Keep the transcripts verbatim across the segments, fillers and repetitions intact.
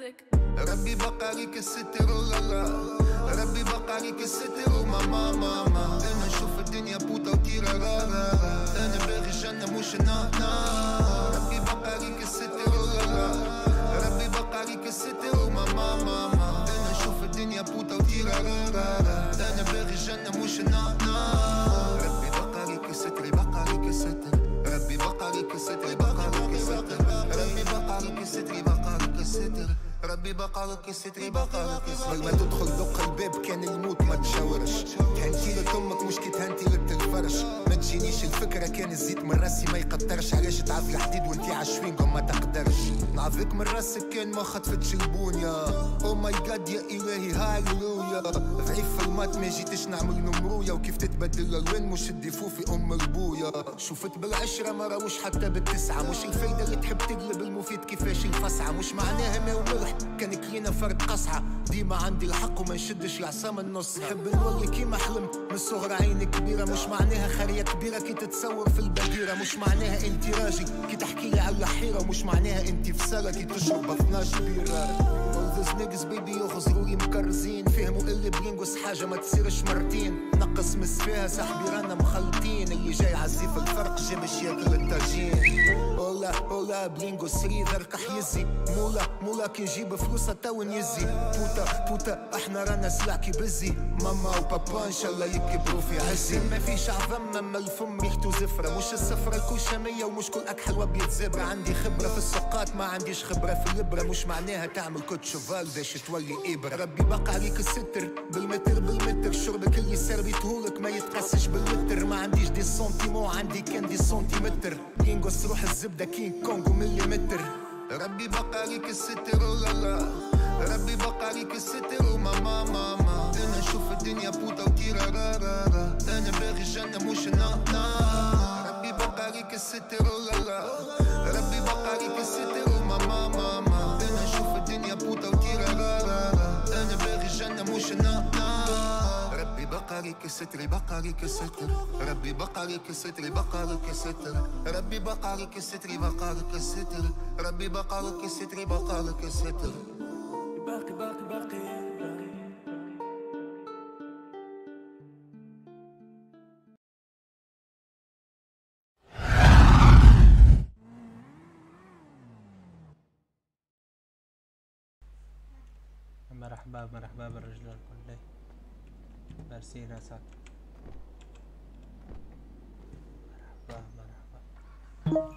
ربي بقى عليك الستر ولا ربي بقى عليك الستر وماما ماما. انا نشوف الدنيا بوتا وتيرا رارا، انا باغي الجنة مش النار. ربي بقى عليك الستر ولا ربي بقى عليك الستر وماما ماما. انا نشوف الدنيا بوتا وتيرا رارا، انا باغي الجنة مش النار. ربي بقى عليك الستر بقى عليك الستر، ربي بقى عليك الستر بقى عليك الستر، ربي بقى عليك الستر بقى عليك الستر، ربي بقى عليك الستر بقى عليك الستر. قبل ما تدخل دق الباب كان الموت ما تشاورش، تهنتيلة امك مش كي تهنتيلة الفرش. ما تجينيش الفكرة كان الزيت من راسي ما يقدرش، علاش تعافي الحديد وانتي عشوينكم ما تقدرش. نعافيك من راسك كان ما خطفتش البونيا. او ماي جاد يا الهي هاليلويا. ضعيف في المات ما جيتش نعمل نمرويا، وكيف تتبدل الالوان مش الديفو في ام البويا. شوفت بالعشرة ما راوش حتى بالتسعة، مش الفايدة اللي تحب تقلب المفيد كيفاش الفسعة. مش معناها ما وملح كان كلينا فرد قصعة، ديما عندي الحق وما نشدش العصا من النص. نحب نولي كيما حلم من صغر عيني كبيرة، مش معناها خرية كبيرة كي تتصور في البديرة. مش معناها انتي راجل كي تحكي لي على الحيرة، ومش معناها انتي في سالة كي تشرب اثناش بيرة. All those niggas baby يغزرولي مكرزين، فهموا اللي بينقص حاجة ما تصيرش مرتين. نقص مس فيها صاحبي رانا مخلطين، اللي جاي عزيف الفرق جاب باش ياكل الطاجين. اولا اولا بلينغو سريذر كح يزي، مولا مولا كي نجيب فلوسها تو نيزي. بوتا بوتا احنا رانا سلاكي بزي، ماما وبابا ان شاء الله يكبروا في عزي. ما فيش عظم اما الفم ريحتو زفرة، مش السفرة الكل شامية ومش كل اكحل وابيض زبرة. عندي خبرة في السقات ما عنديش خبرة في الابرة، مش معناها تعمل كوت شوفال باش تولي ابرة. ربي بقى عليك الستر بالمتر بالمتر، شربك اللي سربيتهولك ما يتقاسش بالمتر. ما عنديش دي سنتيمون عندي كان دي سنتيمتر، ينقص روح الزبدة كين كونغو مليمتر. ربي بقى عليك الستر ولا ربي بقى عليك الستر وماما ماما. انا نشوف الدنيا بوتا وتيرا رارا، انا باغي الجنة مش النار. ربي بقى عليك الستر ولا ربي بقى عليك الستر وماما ماما. انا نشوف الدنيا بوتا وتيرا رارا، انا باغي الجنة مش النار. ربي بقى عليك الستر بقى عليك الستر، ربي بقى عليك الستر بقى عليك الستر، ربي بقى عليك الستر بقى عليك الستر، ربي بقى عليك الستر بقى عليك الستر. باقي باقي باقي مرحبا مرحبا بالرجل الكل، ميرسي راسك. مرحبا مرحبا.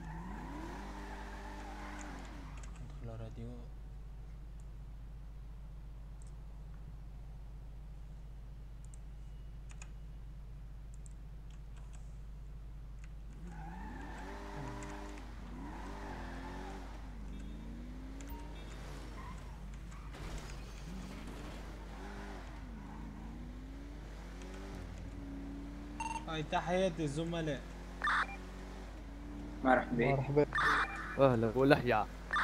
ندخل راديو. هاي تحياتي الزملاء. مرحبا مرحبا اهلا ولحيا.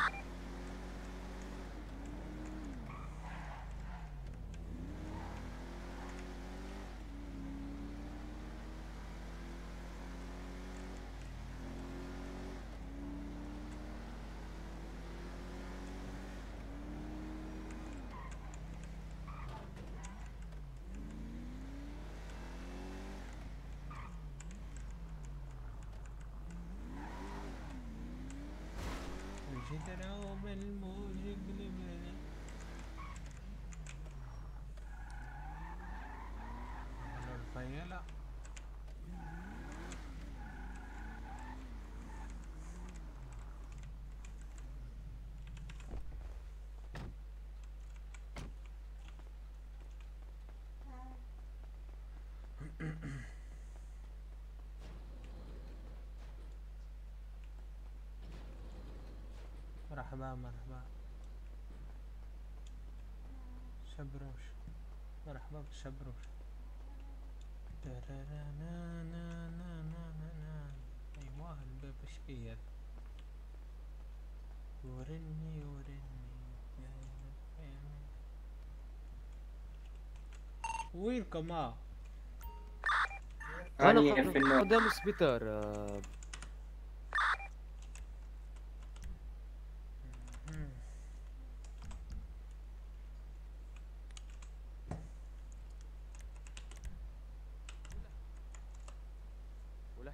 جدراوم الموج قلبي الفيلة. مرحبا مرحبا شبروش، مرحبا بالشبروش. ايوه الباب ايش فيه؟ ورني ورني ويلكم. اه انا قدام السبيتار.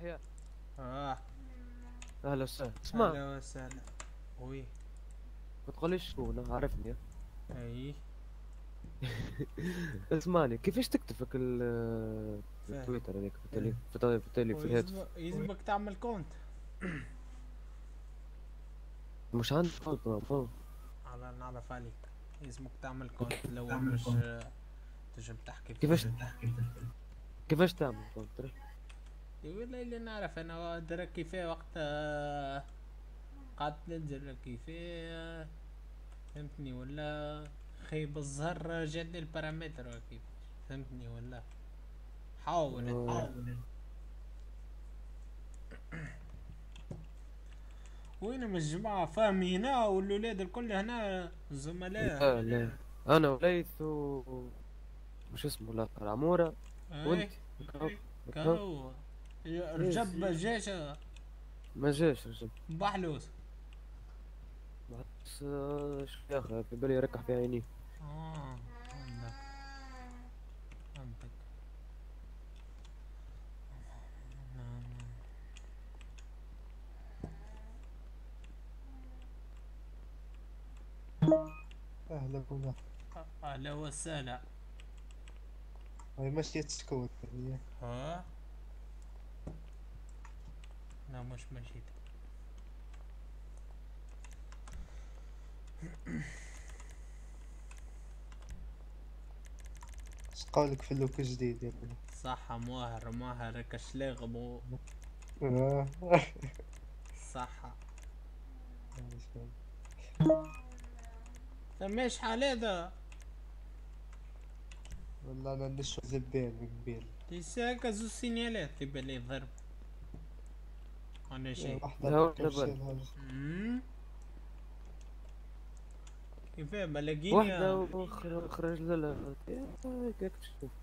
لحية. اه اهلا وسهلا. اسمع، اهلا وسهلا. وي. ما تقوليش شكون، أنا عارفني. اي اسمعني، كيفاش تكتب في ال- في فاهم. التويتر هذيك، في التلي في التلي في, التلي في الهاتف؟ ويلزم- يلزمك تعمل كونت مش عندي غلط، ما- على نعرف عليك. يلزمك تعمل كونت الاول باش آه، تنجم تحكي في كيفاش ال- كيفاش تعمل كونتر؟ ولا اللي نعرف انا درك كيفاه وقت آه، قعدت ننزل كيفاه، فهمتني ولا؟ خيب الزهر جد البارامتر كيف، فهمتني ولا؟ حاول انت. آه. وين من الجماعة فهمي هنا والولاد الكل هنا الزملاء؟ لا لا، انا وليث و مش اسمه، لا عمورة وانت. ايه كهو. كهو. كهو رجب جيش ما جاش رجل. بحلوس. بس آه، شو يا اخي، في بالي يركح في عيني. اه عندك عندك أهلا بنا. اهلا وسهلا. هاي مشيت سكوت هي. ها لا مش مشيت. اش قولك في اللوك الجديد يا ابني؟ صحة ماهر ماهر كشلاغ مو آه. صحة. سميش حال هذا والله أنا نشوف زبين من قبيل. تيساك زو سينيالات تبى لي ضرب انا شيء. واحدة لا، بكرش ولا الهاج. امم كيف واحدة بلاقيني واخرى خرج لها. هيك تشوف.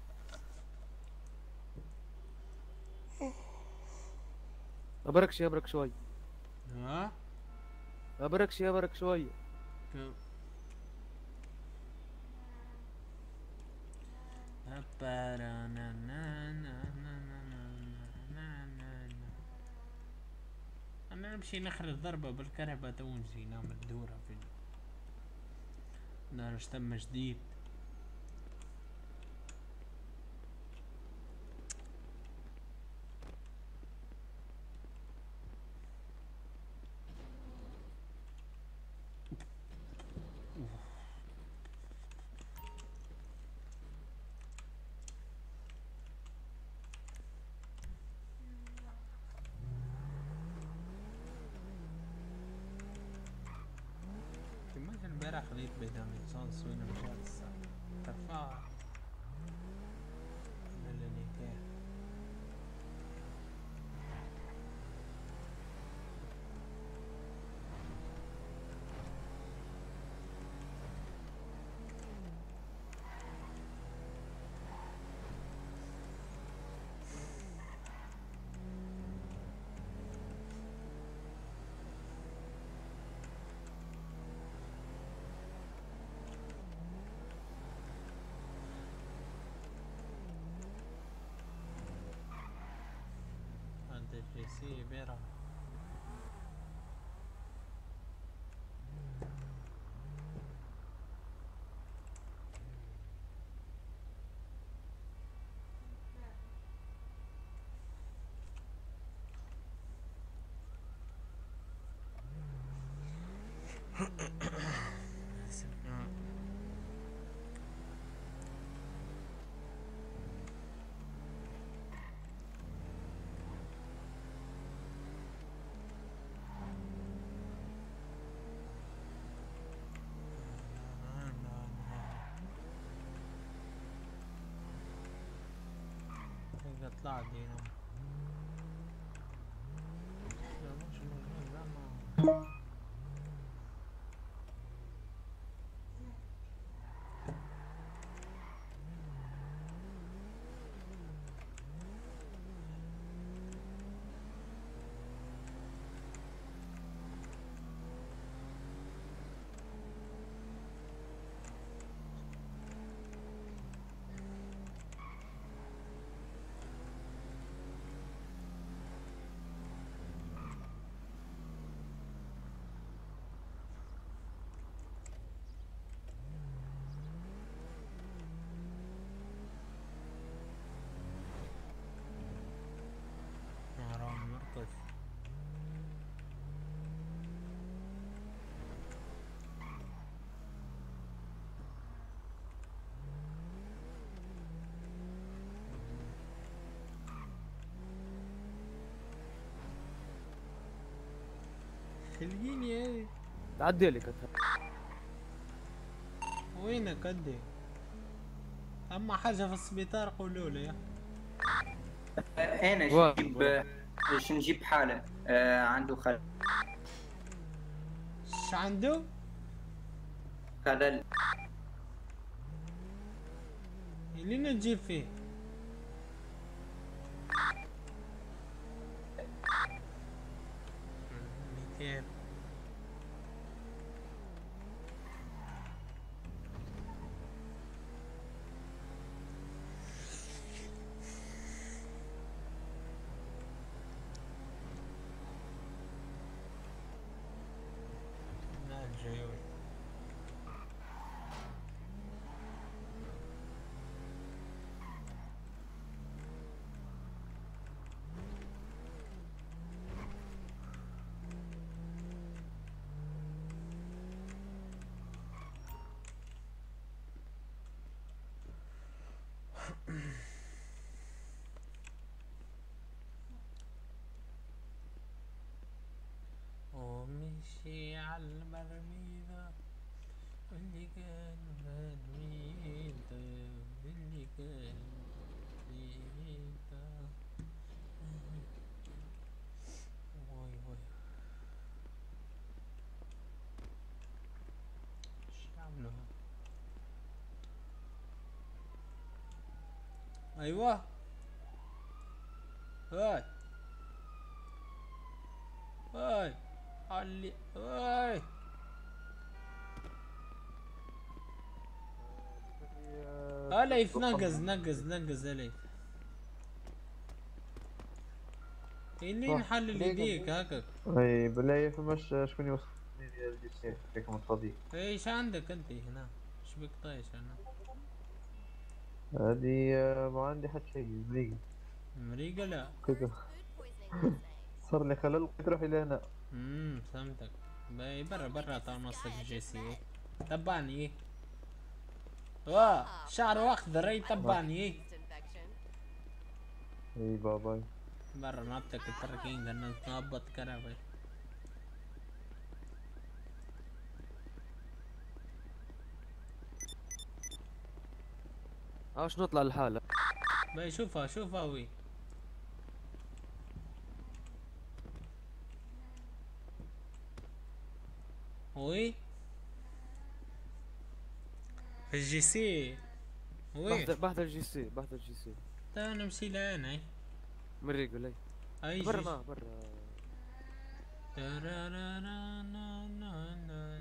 ابركش ابرك شوي. ها ابركش ابرك شوي. كيف أبارا نا نا نا نا نا نا نا نا. انا نمشي نخرج ضربة بالكهرباء تو نجي نعمل دورة في نار تم جديد. كمان امبارح خليت بيدان ليسانس وين مشى الساعة ترفع للنكاح. انت جي سي بيرا هيك طلع دينا لا مش موجود لا ما خليني هاي. تعدي لك انت. وينك قدي؟ اما حاجة في السبيطار قولوا لي. انا واو. نجيب باش نجيب حالة آه عنده خلل. ايش عنده؟ خلل. اللي نجيب فيه. ميتين. لا جايوي. ومشي على المرميدة واللي كان مرميدة واللي كان مرميدة. واي واي ايش عملوا؟ ايوه هاي هاي علي هاي. اليف نقز نقز نقز اليف. اللي نحلل يديك هكاك. اي بالله فماش شكون يوصلني الجيسي فيكم الفضي. ايش عندك انت هنا؟ ايش بك طايش انا؟ هادي ما عندي حتى شيء مريقة. مريقة لا. كذا صار لي خلل قلت روح الى هنا. امم فهمتك. باي برا برا طال نصك جيسي. تبعني. واه شعره اخضر اي تبعني. اي باباي برا نبتك التركين قلنا نهبط كرابي. عاوش نطلع الحالة. باي شوفها شوفها وي. وي في الجي سي. وي بحث بحث الجي سي بحث الجي سي. تا نمشي لهنا اي. مريق ولا اي برا جي- ما برا. ترارارانانا.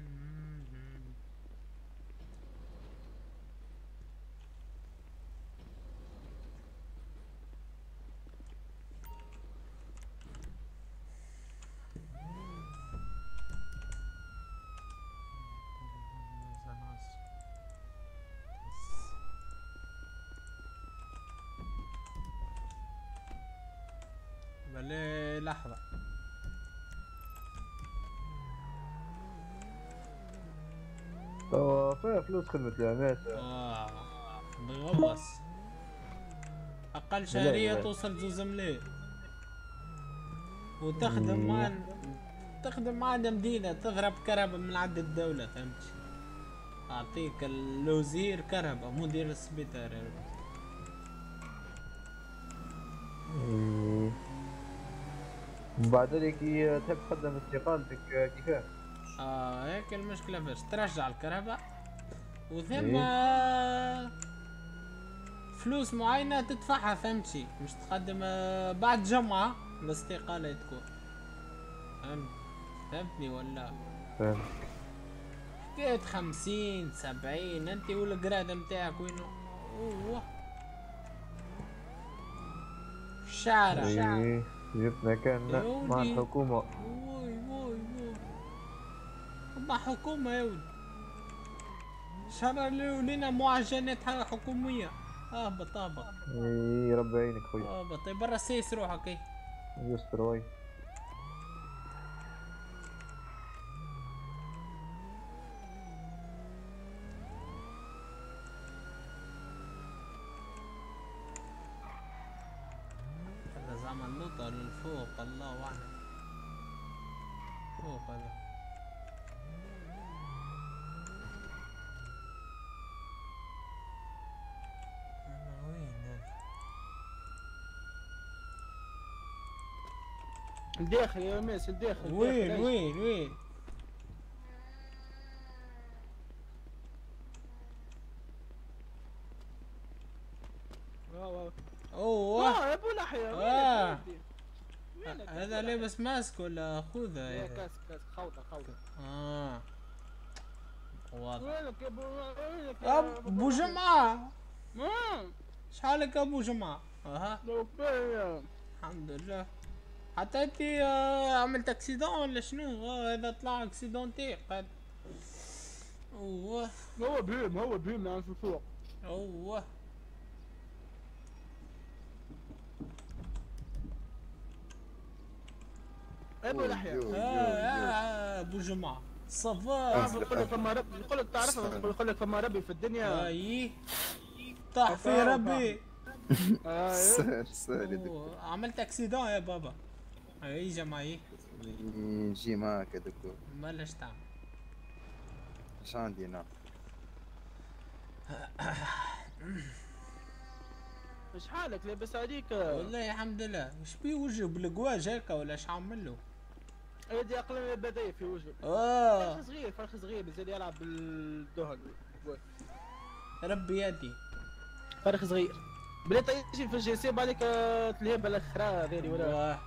بلي لحظة. تو فيها فلوس خدمة العمات. آه بغبص. أقل شهرية توصل جوز ملايين. وتخدم مع تخدم معنا مدينة تضرب كهرباء من عند الدولة فهمت. أعطيك الوزير كهرباء مدير السبيطار. من بعد ذلك تحب تقدم استقالتك كيفاه؟ اه هيك المشكلة باش ترجع الكهرباء وثم إيه؟ فلوس معينة تدفعها فهمتشي مش تقدم آه، بعد جمعة الاستقالة تكون فهمت فهمتني ولا؟ فهمت. حكاية خمسين سبعين انت والقرادة متاعك وينو؟ اوه الشارع ايه جبنا كان يا مع ولدي. الحكومة. وي وي وي هما حكومة يا ولد شروا لنا معجنات حكومية. اهبط اهبط ايه ربي يعينك خويا. اهبط طيب برا سيس روحك ايه. يستر وي. هذا زعما اللوطة للفوق الله اعلم. فوق هذا. أنا وين أنا؟ الداخل يا ميس الداخل. وين وين وين؟ اوه اه يا ابو لحية. آه. هذا لابس ماسك ولا خوذة؟ يا كاس كاس خوطة خوطة. اه واضح. وينك يا ابو وينك يا ابو جمعة؟ اه شحالك يا ابو جمعة؟ اها لو فيا. الحمد لله. حتى انت آه، عملت اكسيدون ولا شنو؟ آه هذا طلع اكسيدونتي قد. اوه هو بهيم هو بهيم نعم في فوق. اوه ابو لحية. اه آه، ابو جمعة صفا. يقول لك فما ربي يقول لك تعرفها يقول لك فما ربي في الدنيا. اي طاح في ربي. ايوه سهل. عملت اكسيدون يا بابا. اي جماعي نجي معك يا دكتور. بلاش تعمل. ايش عندي انا؟ ايش حالك لاباس عليك؟ والله الحمد لله. ايش بيه وجهه بالقواج هكا ولا ايش عامل له؟ ايدي اقلم بدايه في وجهه. اه فرخ صغير فرخ صغير بزيد يلعب بالدهن. ربي يدي. فرخ صغير. بليت يجي في الجي بعدك تلهيب الاخرى هذيلي ولا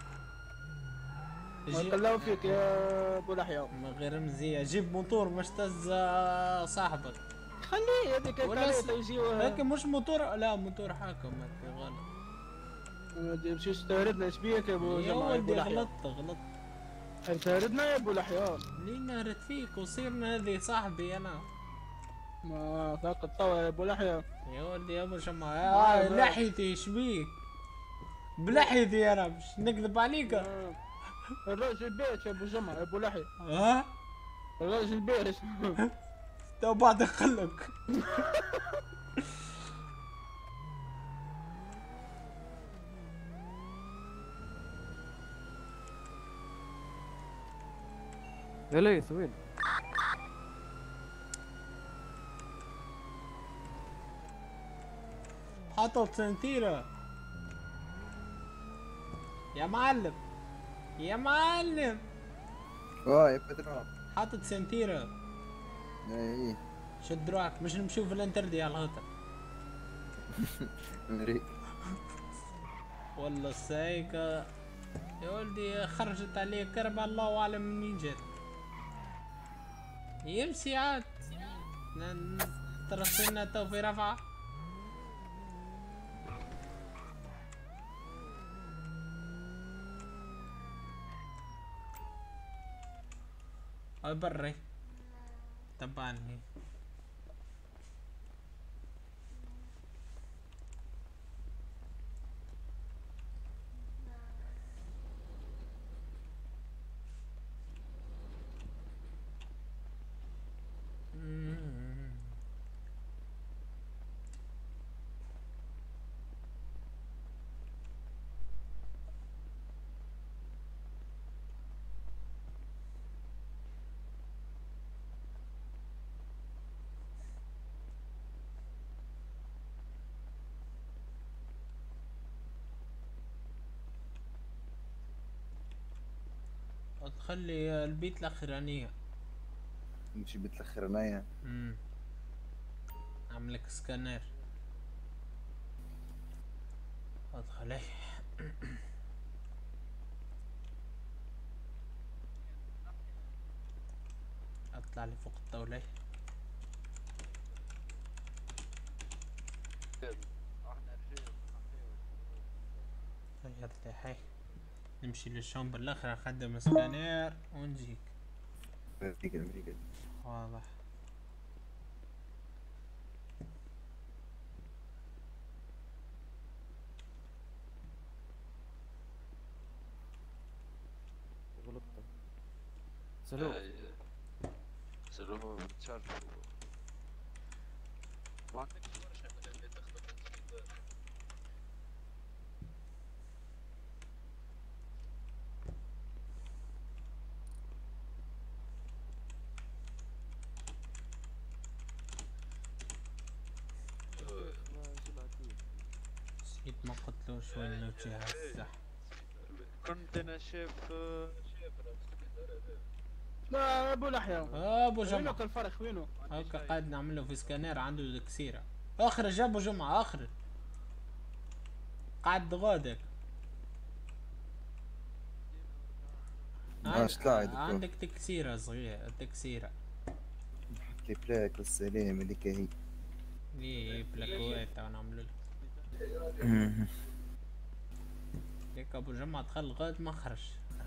الله فيك يا ابو لحية. من غير مزية جيب موتور مش تز صاحبك. خليه هذيك الكاريتا يجيوها. لكن مش موتور. لا موتور حاكم انت غلط. مشيش تهردنا ايش بيك يا ابو يا جماعة؟ ولدي غلطت غلطت. انت هردنا يا ابو لحية. لين نهرت فيك وصيرنا هذي صاحبي انا. ما فاقد طوى يا ابو لحية. يا ولدي يا ابو جماعة آه لحيتي ايش بيك؟ بلحيتي انا مش نكذب عليك. آه. الراجل بيت يا ابو جمعة يا ابو لحية. ها؟ الراجل بيت. تو بعد خلك. يا ليث وين؟ حطت سنتيرة يا معلم يا معلم. اه يا بدران حطت سنتيرة. اي شد دراعك مش نمشيو في الانتردي على الغطا. مريك والله السايقة يا ولدي خرجت عليه كربة الله اعلم من مين جات. يمشي عاد ترسلنا تو في رفعة. هاي بري تبعني. تخلي البيت الاخرانية. نمشي بيت الاخرانية. امم عملك سكانر. ادخل اي اطلع لي فوق الطاولة. غيرت لي حي. نمشي للشامبر الاخر نخدم سكانير ونجيك. امريكا امريكا واضح. غلطت. سلو سلو بتشارج ما عندكش ورشة من اللي تخدم الجديد. عرفتوش وين نوتي هسه. كنت انا شايف شايف لا ابو لحية. اه ابو جمعة وينك الفرخ وينه؟ هكا قاعد نعمله في سكانير عنده الكسيرة. اخرج ابو جمعة اخرج. قاعد غادك. عاش طلع يا دكتور. عندك تكسيرة صغيرة تكسيرة. نحط لي بلاك والسلام اللي كاهي. ليه بلاكوات ونعملو ليك ابو جمعة دخل غاد ما خرج.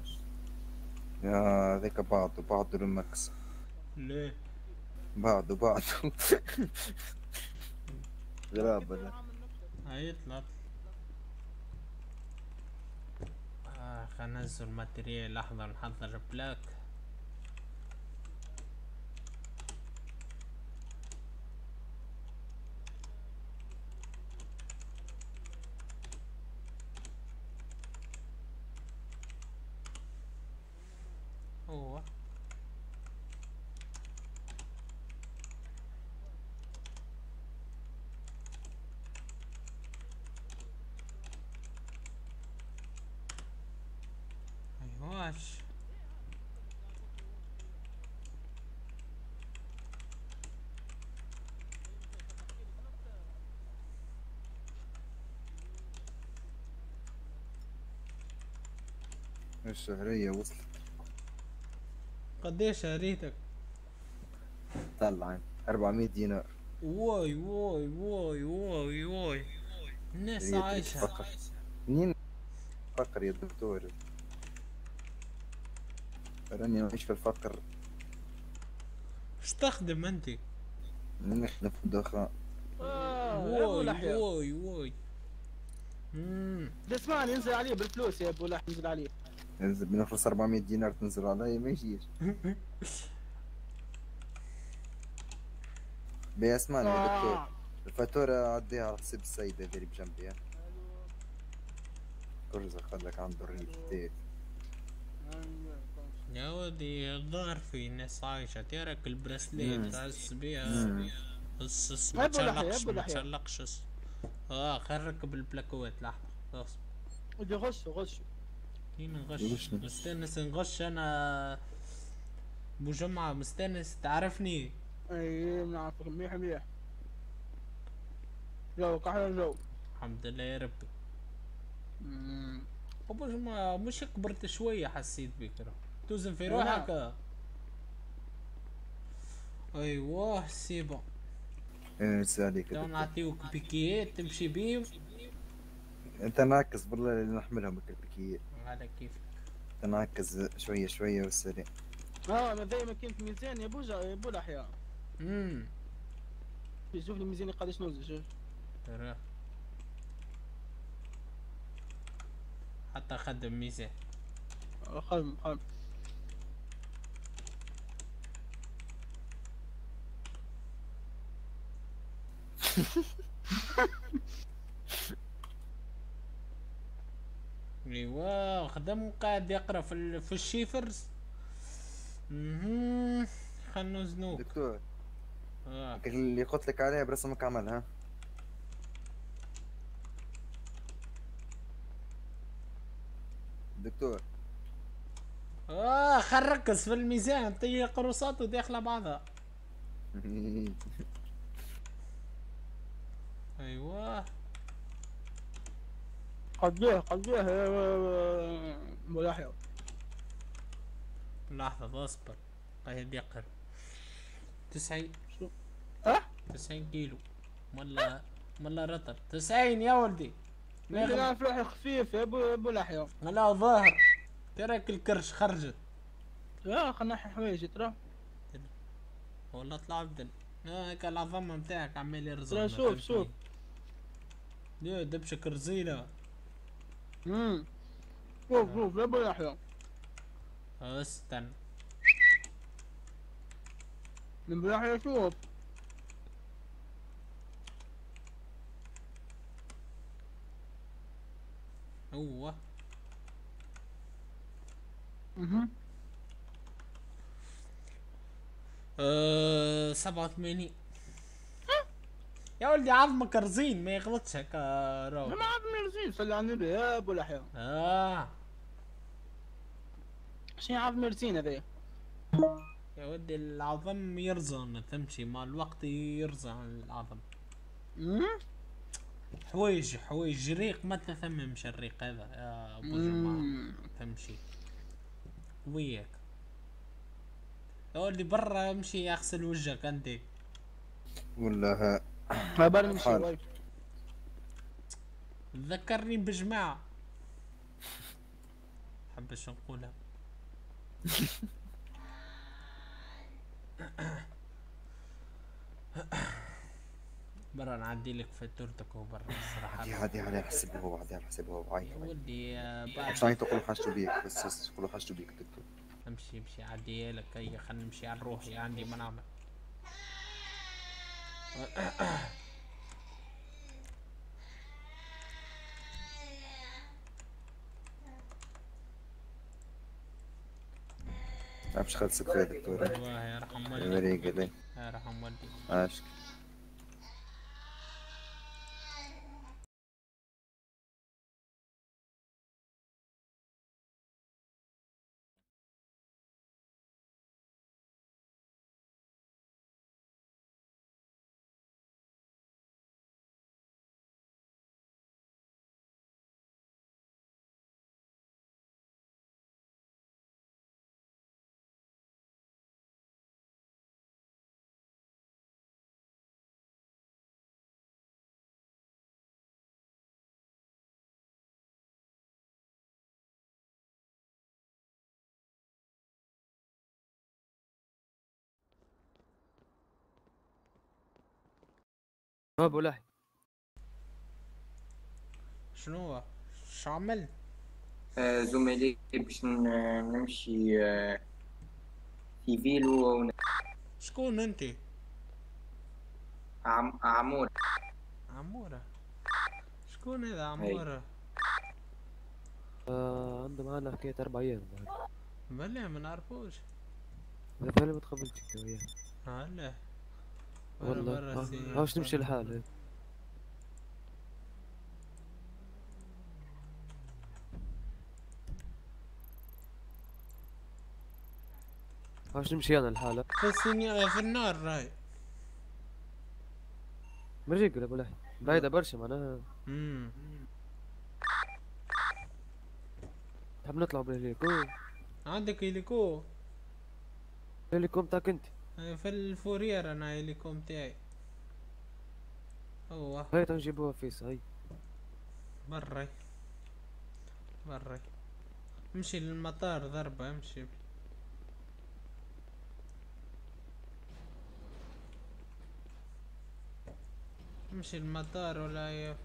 يا ذاك بعض وبعض المكس. ليه؟ بعض وبعض. غرابة لا. هيطلع. آه خلينا ننزل الماتريال لحظة نحضر بلاك. هو ايواش الشهرية وصلت. قديش شهريتك؟ طلع أربعمية دينار. واي واي واي واي واي الناس عايشة. منين فقر يا دكتور؟ راني نعيش في الفقر. اش تخدم انت؟ نخدم في الدخان. واي واي واي امم اسمعني انزل عليه بالفلوس يا ابو لحم انزل عليه. انزل بنفرس أربعمية دينار تنزل علي ما يجيش. بي اسمعني يا دكتور الفاتورة عديها على حساب السيدة اللي بجنبي. كرزة خلك عنده الريف تاعي. يا ودي الظاهر في ناس عايشة تراك البرسليت تحس بيها. بس ما تشلقش ما تشلقش. اه خرك البلاكوات لحظة خلاص. ودي غش غش. مين نغش؟ مستانس نغش انا ابو جمعة مستانس تعرفني. اي نعرفك مليح مليح. جوك احلى جو. الحمد لله يا ربي. ابو جمعة مش كبرت شوية حسيت بك توزن في روحك. ايوه سيبا. انسى عليك تو نعطيوك بيكيات تمشي بيهم. انت نعكس بالله اللي نحملهم البيكيات. على كيفك. تنعكس شوية شوية والسلام. اه انا دايما كنت ميزان يا بوجا يا ابو لحية. امم شوف لي ميزاني قداش نوزن شوف. ترى حتى خدم ميزان. خدم خدم. ايوا خدم قاعد يقرا في في الشيفرز. اها خلنا نوزنوك دكتور. اه اللي قلت لك عليه برسمك عملها. دكتور. اه خركز في الميزان تي قروصات وداخله بعضها. ايوه قديه قديه يا ابو لحية. لحظة اصبر قاعد يقرا. تسعين شو؟ اه؟ تسعين كيلو ولا ولا رطب. تسعين يا ولدي. انت نعرف روحي خفيف يا ابو ابو لحية. لا ظاهر تراك الكرش خرجت. لا خلنا نحي حوايجي ترى. والله طلع بدل. هاك العظم نتاعك عمال يرزق. ترى شوف شوف. ليه دبشك رزيلة. امم شوف شوف يا ابو لحية. استنى. من ابو لحية شوف. هو اها أه سبعة وثمانين. يا ولدي عظمك رزين ما يغلطش هكا راهو. ما عظمي رزين صلي على النبي يا ابو الاحياء. اه شنو عظمي رزين هذايا؟ يا ودي العظم يرزن تمشي مع الوقت يرزن العظم. امم حوايج حوايج ريق ما تثممش الريق هذا يا ابو جماعة تمشي وياك. يا ولدي برا امشي اغسل وجهك انت. ولا ما بالي نمشي واي. ذكرني بجماعة حبش نقولها. برا نعدي لك فاتورتك وبرا الصراحة. عادي عادي على حسب هو عادي على حسب هو عاي. يا ولدي بعد مش عايز تقول حاجته بيك بس تقول حاجته بيك دكتور. امشي امشي عدي لك هيا خلينا نمشي على روحي عندي ما نعمل. باش خلصك فيها دكتور. الله يرحم والديك. يبارك يرحم والديك. عاشك. ابو لحي شنو هو؟ شو عملت؟ آه زملائي باش ن- نمشي آه في فيلو ون- شكون انت؟ عم... عمور. عمورة. شكون هذا عمورة؟ آه عنده معانا حكاية أربع أيام بلا ما نعرفوش. هذا اللي ما تقبلتش انت وياه. هلا والله هاوش نمشي الحال. هاوش نمشي انا الحالة في السني... في النار راي. مريق ابو لحي بعيدة برشا معناها. امم نحب نطلع بالهليكو. عندك هيليكو؟ الهليكو متاعك انت؟ في الفورير انا هيليكو متاعي. هو هاي نجيبوها فيس هاي. بري بري امشي للمطار ضربة امشي. امشي المطار ولا ي...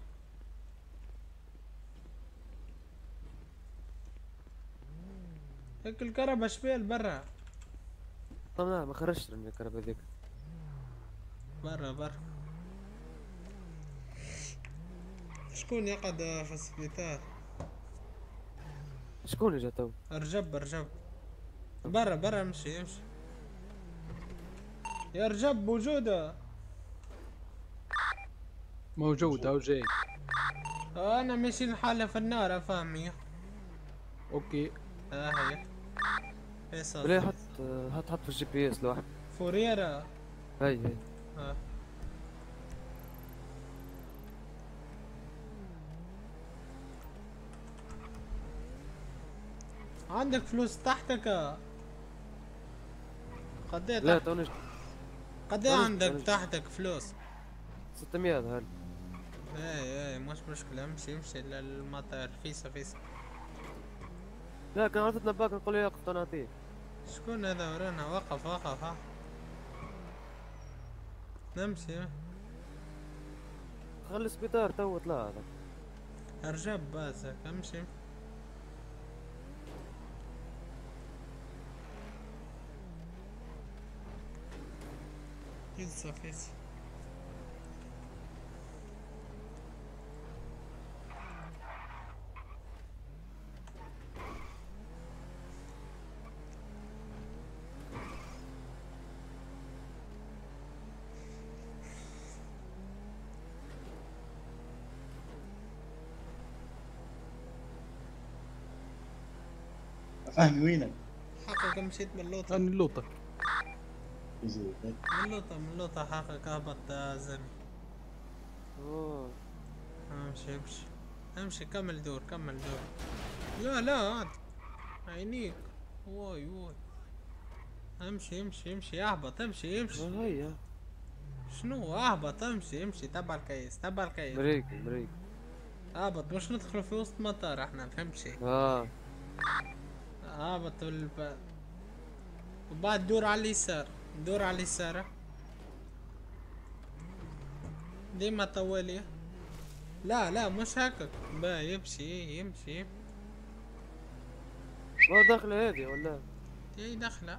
هيك الكهرباء شبال برا. طبعا ما خرجت من الكهرباء ذيك. برا برا. شكون يقعد في السبيطار؟ شكون اللي جا تو؟ رجب رجب برا برا امشي امشي يا رجب موجودة. موجودة وجاي. انا ماشي نحالة في النار فاهمي. اوكي اه هي فيصل. بلا حط حط حط في الجي بي اس لوحده. فوريرا هاي هاي. اه عندك فلوس تحتك؟ قديه لا تحت... توني قديه عندك تحتك فلوس؟ ستمية هذا. اي اي مش مشكلة امشي امشي للمطار فيسا فيسا. لا كان عرفتنا باك نقول له يقف نعطيه. شكون هذا ورانا؟ وقف وقف ها نمشي. خلي السبيطار تو طلع هذا. ارجب باسك امشي. فيسا فيسا. فهمي وينك؟ حقك مشيت من اللوطة. انا اللوطة. يزيد. من اللوطة من اللوطة حقك هبط زمي. اوه امشي امشي امشي كمل دور كمل دور. لا لا عاد عينيك. واي واي امشي امشي امشي اهبط امشي امشي. هيا شنو اهبط امشي امشي تبع الكيس تبع الكيس. بريك بريك اهبط مش ندخلوا في وسط مطار احنا فهمت شي. اه اهبط والب... وبعد دور على اليسار دور على اليسار ديما طوالي. لا لا مش هكاك با يمشي يمشي. ما داخلة هذه ولا؟ اي داخلة.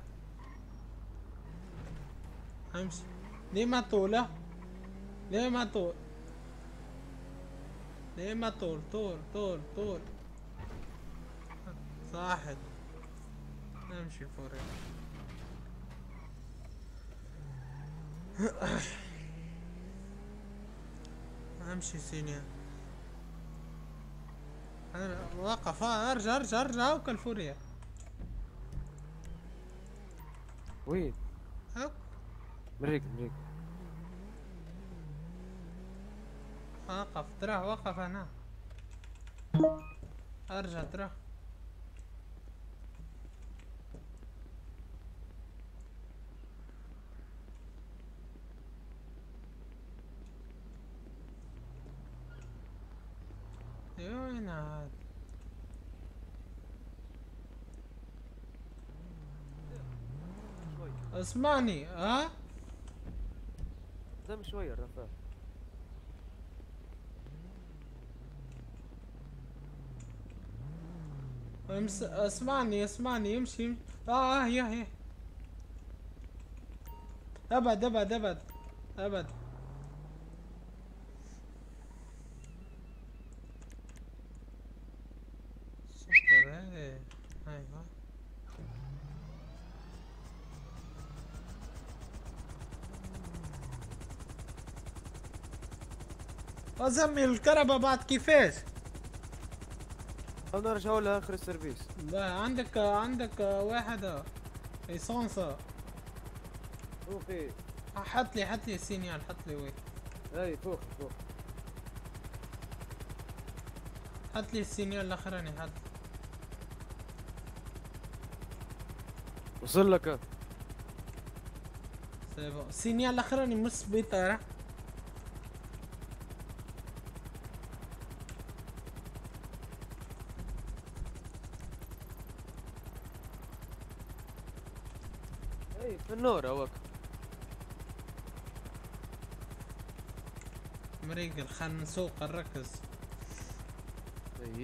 امشي ديما طولة ديما طول ديما طول طول طول طول صاحب. امشي فوري. امشي سينيا. وقف ارجع ارجع ارجع وكل فوريا. وين؟ هك بريك بريك. وقف ترى وقف هنا. ارجع ترى. وين هاد؟ اسمعني ها؟ دم شوية الرفاه. امس... اسمعني اسمعني يمشي يمشي. اه اه هي هي. ابد ابد ابد ابد. سكر هذي ايوه. ازمي الكهرباء بعد كيفاش؟ انا رجعوا لها اخر السيرفيس. لا عندك عندك واحد ايسونس. اوكي حط لي حط لي السينيال حط لي وين. اي فوق فوق. حط لي السينيال الاخراني حط. وصل لك. سيبو السينيال الاخراني مش سبيطار. اي في النور هوك. مريقل خلنا نسوق نركز. اي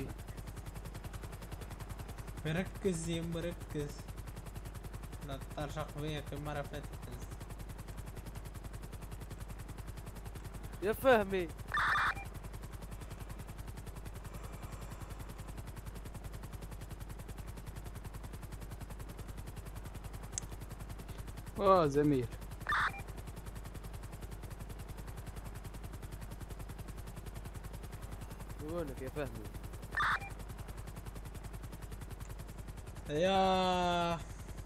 مركز يا مركز. لا تطرشق بيا كمرة فاتت. يا فهمي اه زميل. وينك يا فهمي؟ يا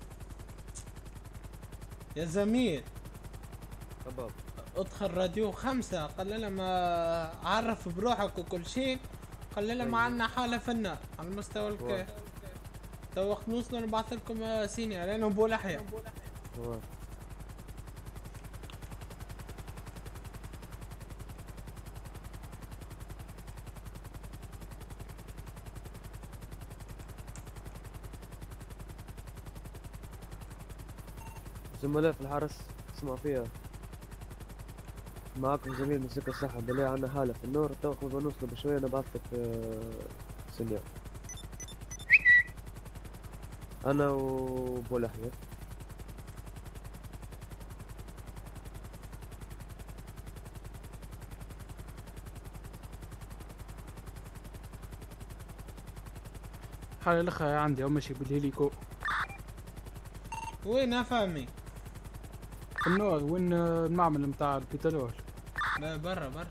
يا زميل شباب ادخل راديو خمسة قال لهم عرف بروحك وكل شيء. قال لهم عنا حالة في النار على المستوى الكيف. تو وقت نوصلوا نبعث لكم سينيا لانهم بولحية. زملاء في الحرس اسمع فيها. معاكم زميل مسك الصحة بالله عنا حالة في النور. تو نوصلوا بشوية نبعثلك سينيال. أنا وبولحية. حالة الأخ عندي أو ماشي بالهيليكو. وين فهمي؟ في النور وين المعمل متاع البترول. لا برا برا.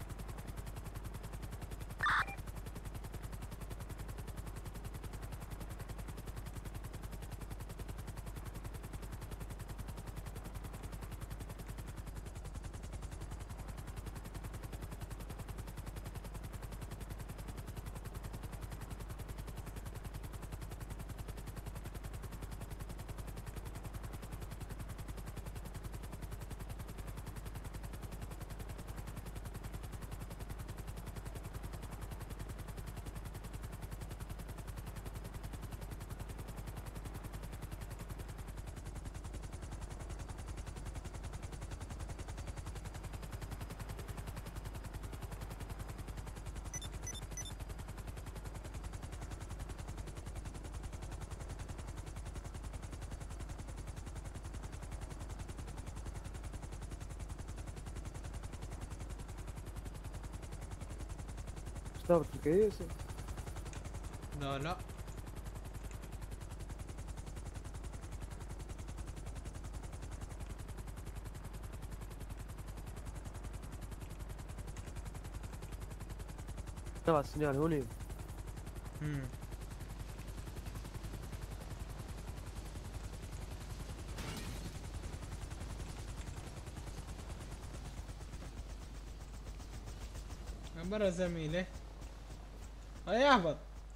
ثابت في الكيس؟ لا لا تبع السنيال هوني. امم برا زميلي هيا اهبط.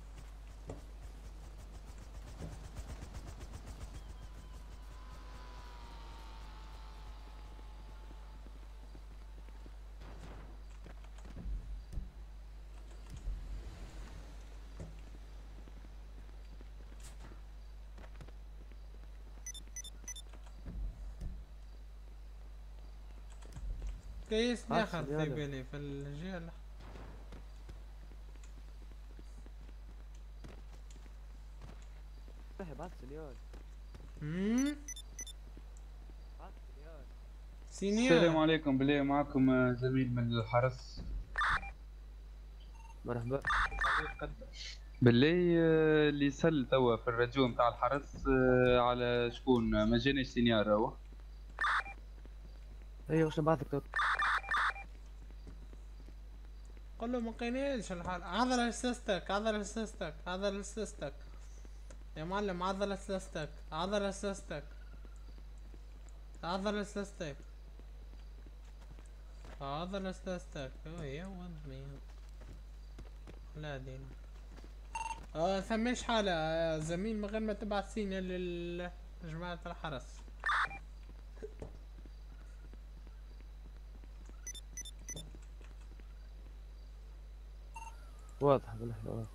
كيس داخل في بالي في الجيل. بعد سنيال. امم سينيال. السلام عليكم، بالله معكم زميل من الحرس. مرحبا. بالله اللي سل توا في الرجوع نتاع الحرس على شكون؟ ما جانيش سينيال راهو. ايوه واش نبعث لك؟ قول له ما قينيش الحال. هذا لسستك هذا لسستك هذا لسستك يا معلم. هذا لسستك هذا لسستك هذا لسستك هذا لسستك. اوه يا ودمي لا دينا. اه ثماش حالة زميل من غير ما تبعث سينا لجماعة الحرس. واضح بالله واضح.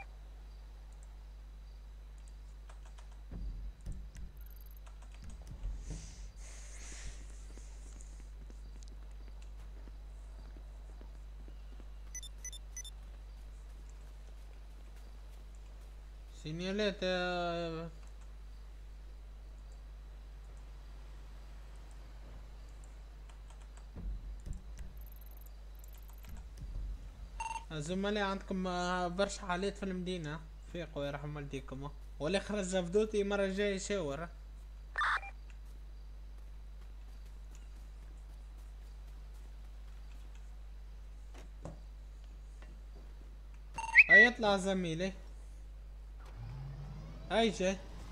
سينيالات زملاء عندكم برشا حالات في المدينة. فيقوا يرحم والديكم. ولا خرج زفدوتي المرة الجاية يشاور. هيا يطلع زميلي. هاي جاي.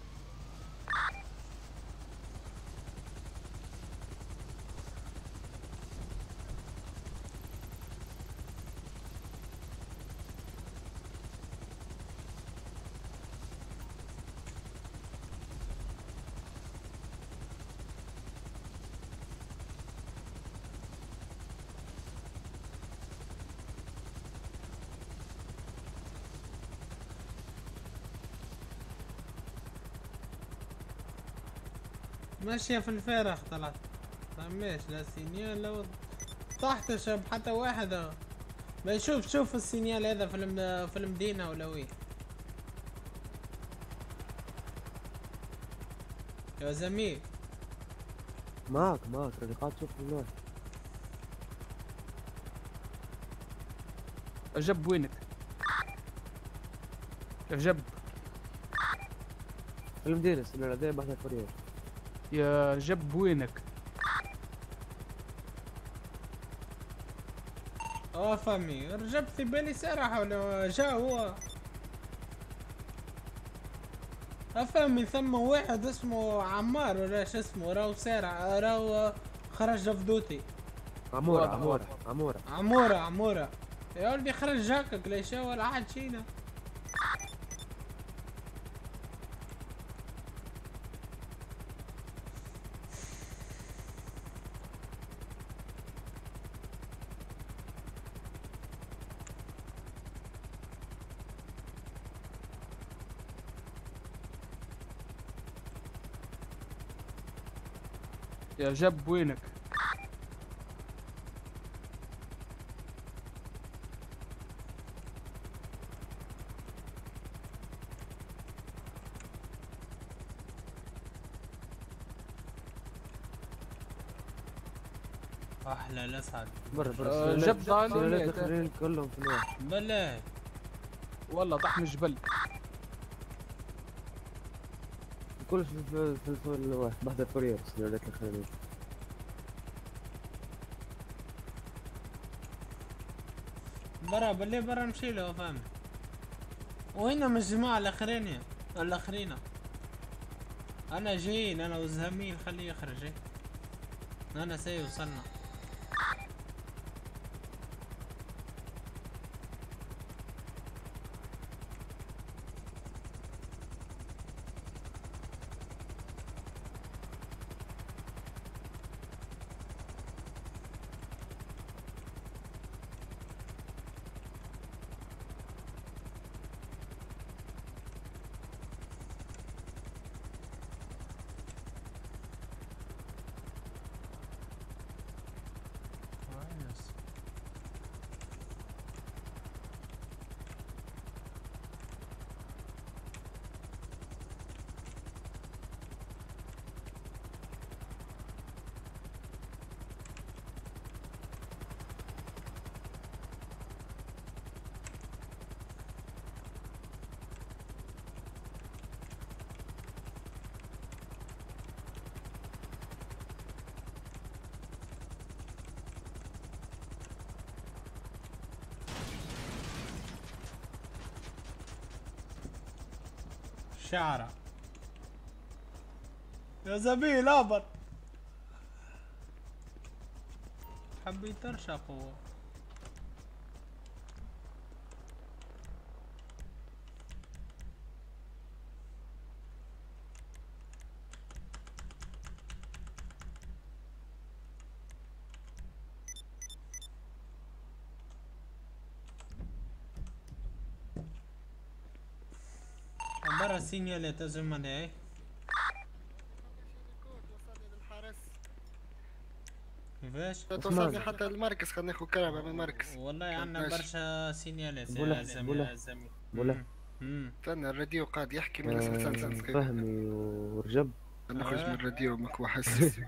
ماشية في الفارغ طلعت. فماش لا سينيال لا طاحت شاب حتى واحد. ما يشوف شوف السينيال هذا في في المدينة ولا وين يا زميل؟ معك معك راني قاعد تشوف والله. جب وينك؟ كيف جب؟ في المدينة السنة هذا بحث الفريق. يا جب وينك؟ اه فهمي رجبت في بالي سرح ولا جا هو. افهمي ثم واحد اسمه عمار ولا شو اسمه راهو سارع راهو خرج جفدوتي. عمورة عمورة عمورة عمورة عمورة يا ولدي خرج جاكك ليش ولا احد شينا. يا جب وينك؟ احلى الاسعد. برا برا آه، جب ضالي السلالات الاخرين كلهم في الواحد. بالله والله طاح من الجبل. كل في في في, في الواحد بحذا كورير السلالات الاخرين. برا بالله برا نمشي له فهمت. وين من الجماعة الاخرين الاخرين؟ انا جايين انا والزميل خليه يخرج. إيه. انا سي وصلنا. شعرة يا زميل هابط. حب يترشق هو. برا السينيالات يا زلمة. كيفاش؟ توصلني حتى المركز، خلينا ناخذ كهرباء من المركز. والله عندنا برشا سينيالات بولا يا زميل بولا يا زميل. بولا استنى الراديو قاعد يحكي من آه فهمي ورجب. نخرج من الراديو ماكو حساس.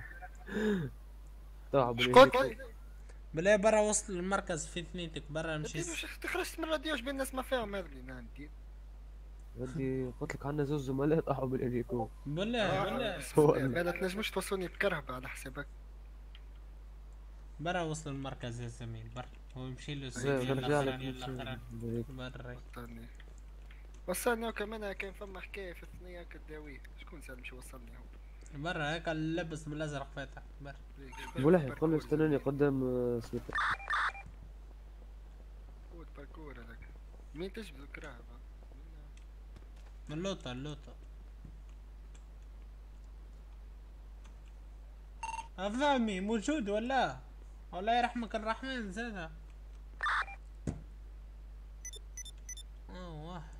تعب شكون؟ بلا برا وصل المركز في ثنيتك برا نمشي. خرجت من الراديو اش بين الناس ما فاهم هذا اللي ندير. ودي قلت لك عندنا زوج زملاء طاحوا بالإريكو. بالله بالله. ما تنجمش توصلني بكرهبة على حسابك. برا وصل المركز يا زميل برا ويمشي له نرجع لك برا. وصلني وكمان كان فما حكاية في الثنية كداوية. شكون سالم شو وصلني هو؟ برا هيك اللبس بالازرق فاتح برا. بولاحي قول له استناني قدام سليبر. قول باركور هذاك. مين تجبد الكرهبة؟ من لوطة اللوطة. أفهمي موجود ولا؟ الله يرحمك الرحمن زادها. أوه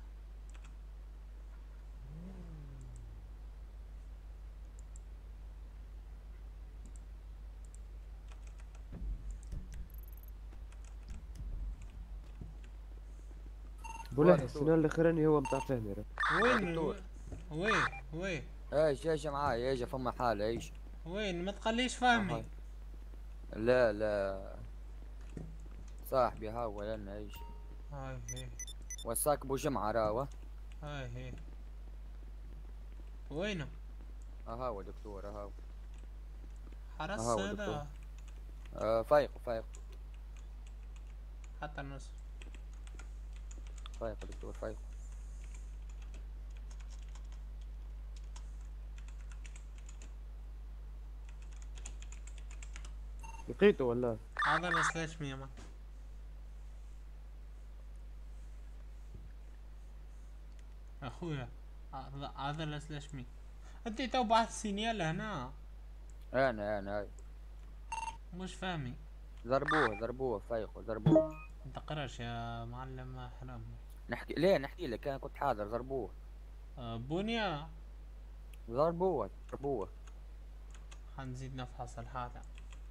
بولاحي السنان الاخراني هو متاع فهمي. وين وين وين ايش ايش معاي ايش فما حالة ايش وين ما تقليش فهمي. لا لا صاحبي هاو لنا ايش هاي هي وساك بو جمعة راوة. هاي هي وينه؟ اهاو دكتور اهاو حرس هذا. آه فايق فايق حتى النص فايق دكتور فايق. لقيته ولا؟ هذا السلاش مية ما اخويا هذا السلاش مية. انت تو بعث سينيال هنا. انا انا هاي مش فاهمي. ضربوه ضربوه فايقوا ضربوه. انت قرش يا معلم حرام. نحكي ليه نحكي لك انا كنت حاضر. ضربوه أه بنيا ضربوه ضربوه. حنزيد نفحص الحالة.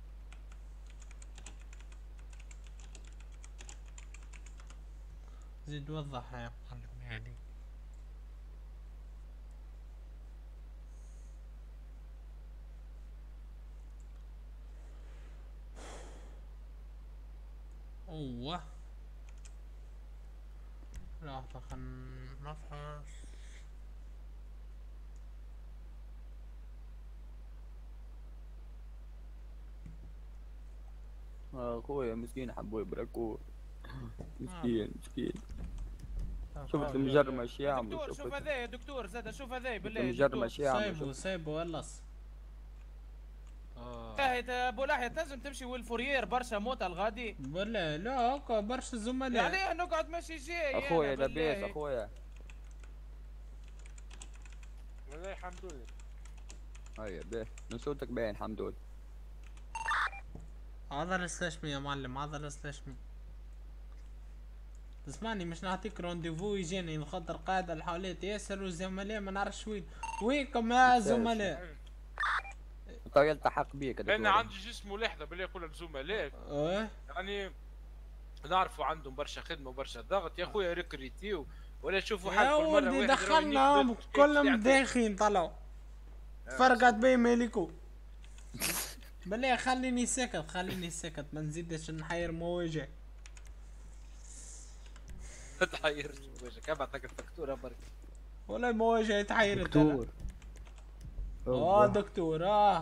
زيد وضح يا معلم يعني. اوه لحظة خلنا نفحص. اخويا مسكين حبوا يبركوه. مسكين مسكين. شفت المجرمة ايش يعمل. دكتور شوف هذا يا دكتور زاد شوف هذا بالله. المجرمة ايش يعمل. سايبه سايبه ولص. اه ابو لاحية لازم تمشي والفوريير برشا موتة الغادي. بالله لا هكا برشا زملاء. يعني نقعد ماشي جاي. اخويا لاباس اخويا. والله الحمد لله. هيا باهي من صوتك باين الحمد لله. هذا السلاشمي يا معلم هذا السلاشمي. تسمعني مش نعطيك رونديفو يجيني نخاطر قاعد الحالات ياسر والزملاء ما نعرفش وين. وينكم يا زملاء؟ تو يلتحق بيك. لان عندي جسم لحظه بالله يقول لك زملاء. ايه يعني نعرفوا عندهم برشا خدمه وبرشا ضغط يا خويا ريكريتيو ولا تشوفوا حال كل مره واحد دخلنا كلهم داخلين طلعوا. فرقت بين مالكو. بالله خليني ساكت خليني ساكت ما نزيدش نحير مواجع. تحير مواجع ابعث لك الفاتوره برك. والله مواجع تحيرت. دكتور اه دكتور اه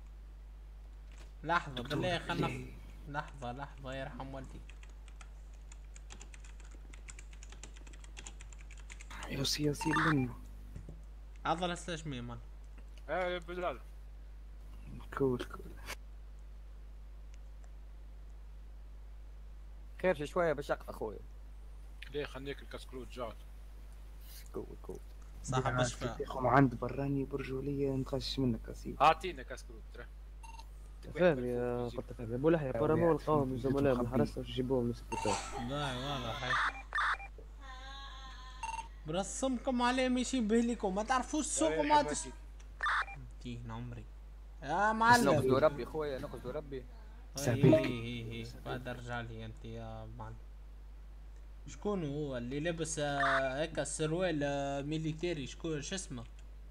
لحظة بالله خلنا لحظة لحظة يرحم والدي. يوسي يوسي لنا عضلة سلاش مية مان. ايه بلال كول كول خير شوية بشق اخويا. ليه خليك الكسكروت جات. كول كول صاحب اشفى. ياخو عند براني برجولية نتغش منك اسيب. اعطينا كسكروت ترى. فاهم يا قلت فاهم ابو لحية بارامول قوم الزملاء من الحرس باش يجيبوهم للسبيطار. لا واضح هاي. برسمكم عليه ماشي بهليكم ما تعرفوش سوقوا ما تش. تين عمري. يا معلم. نقصدوا ربي خويا نقصدوا ربي. هي هي هي بعد رجالي انت يا معلم. شكون هو اللي لابس هكا السروال ميليتيري شكون شو اسمه؟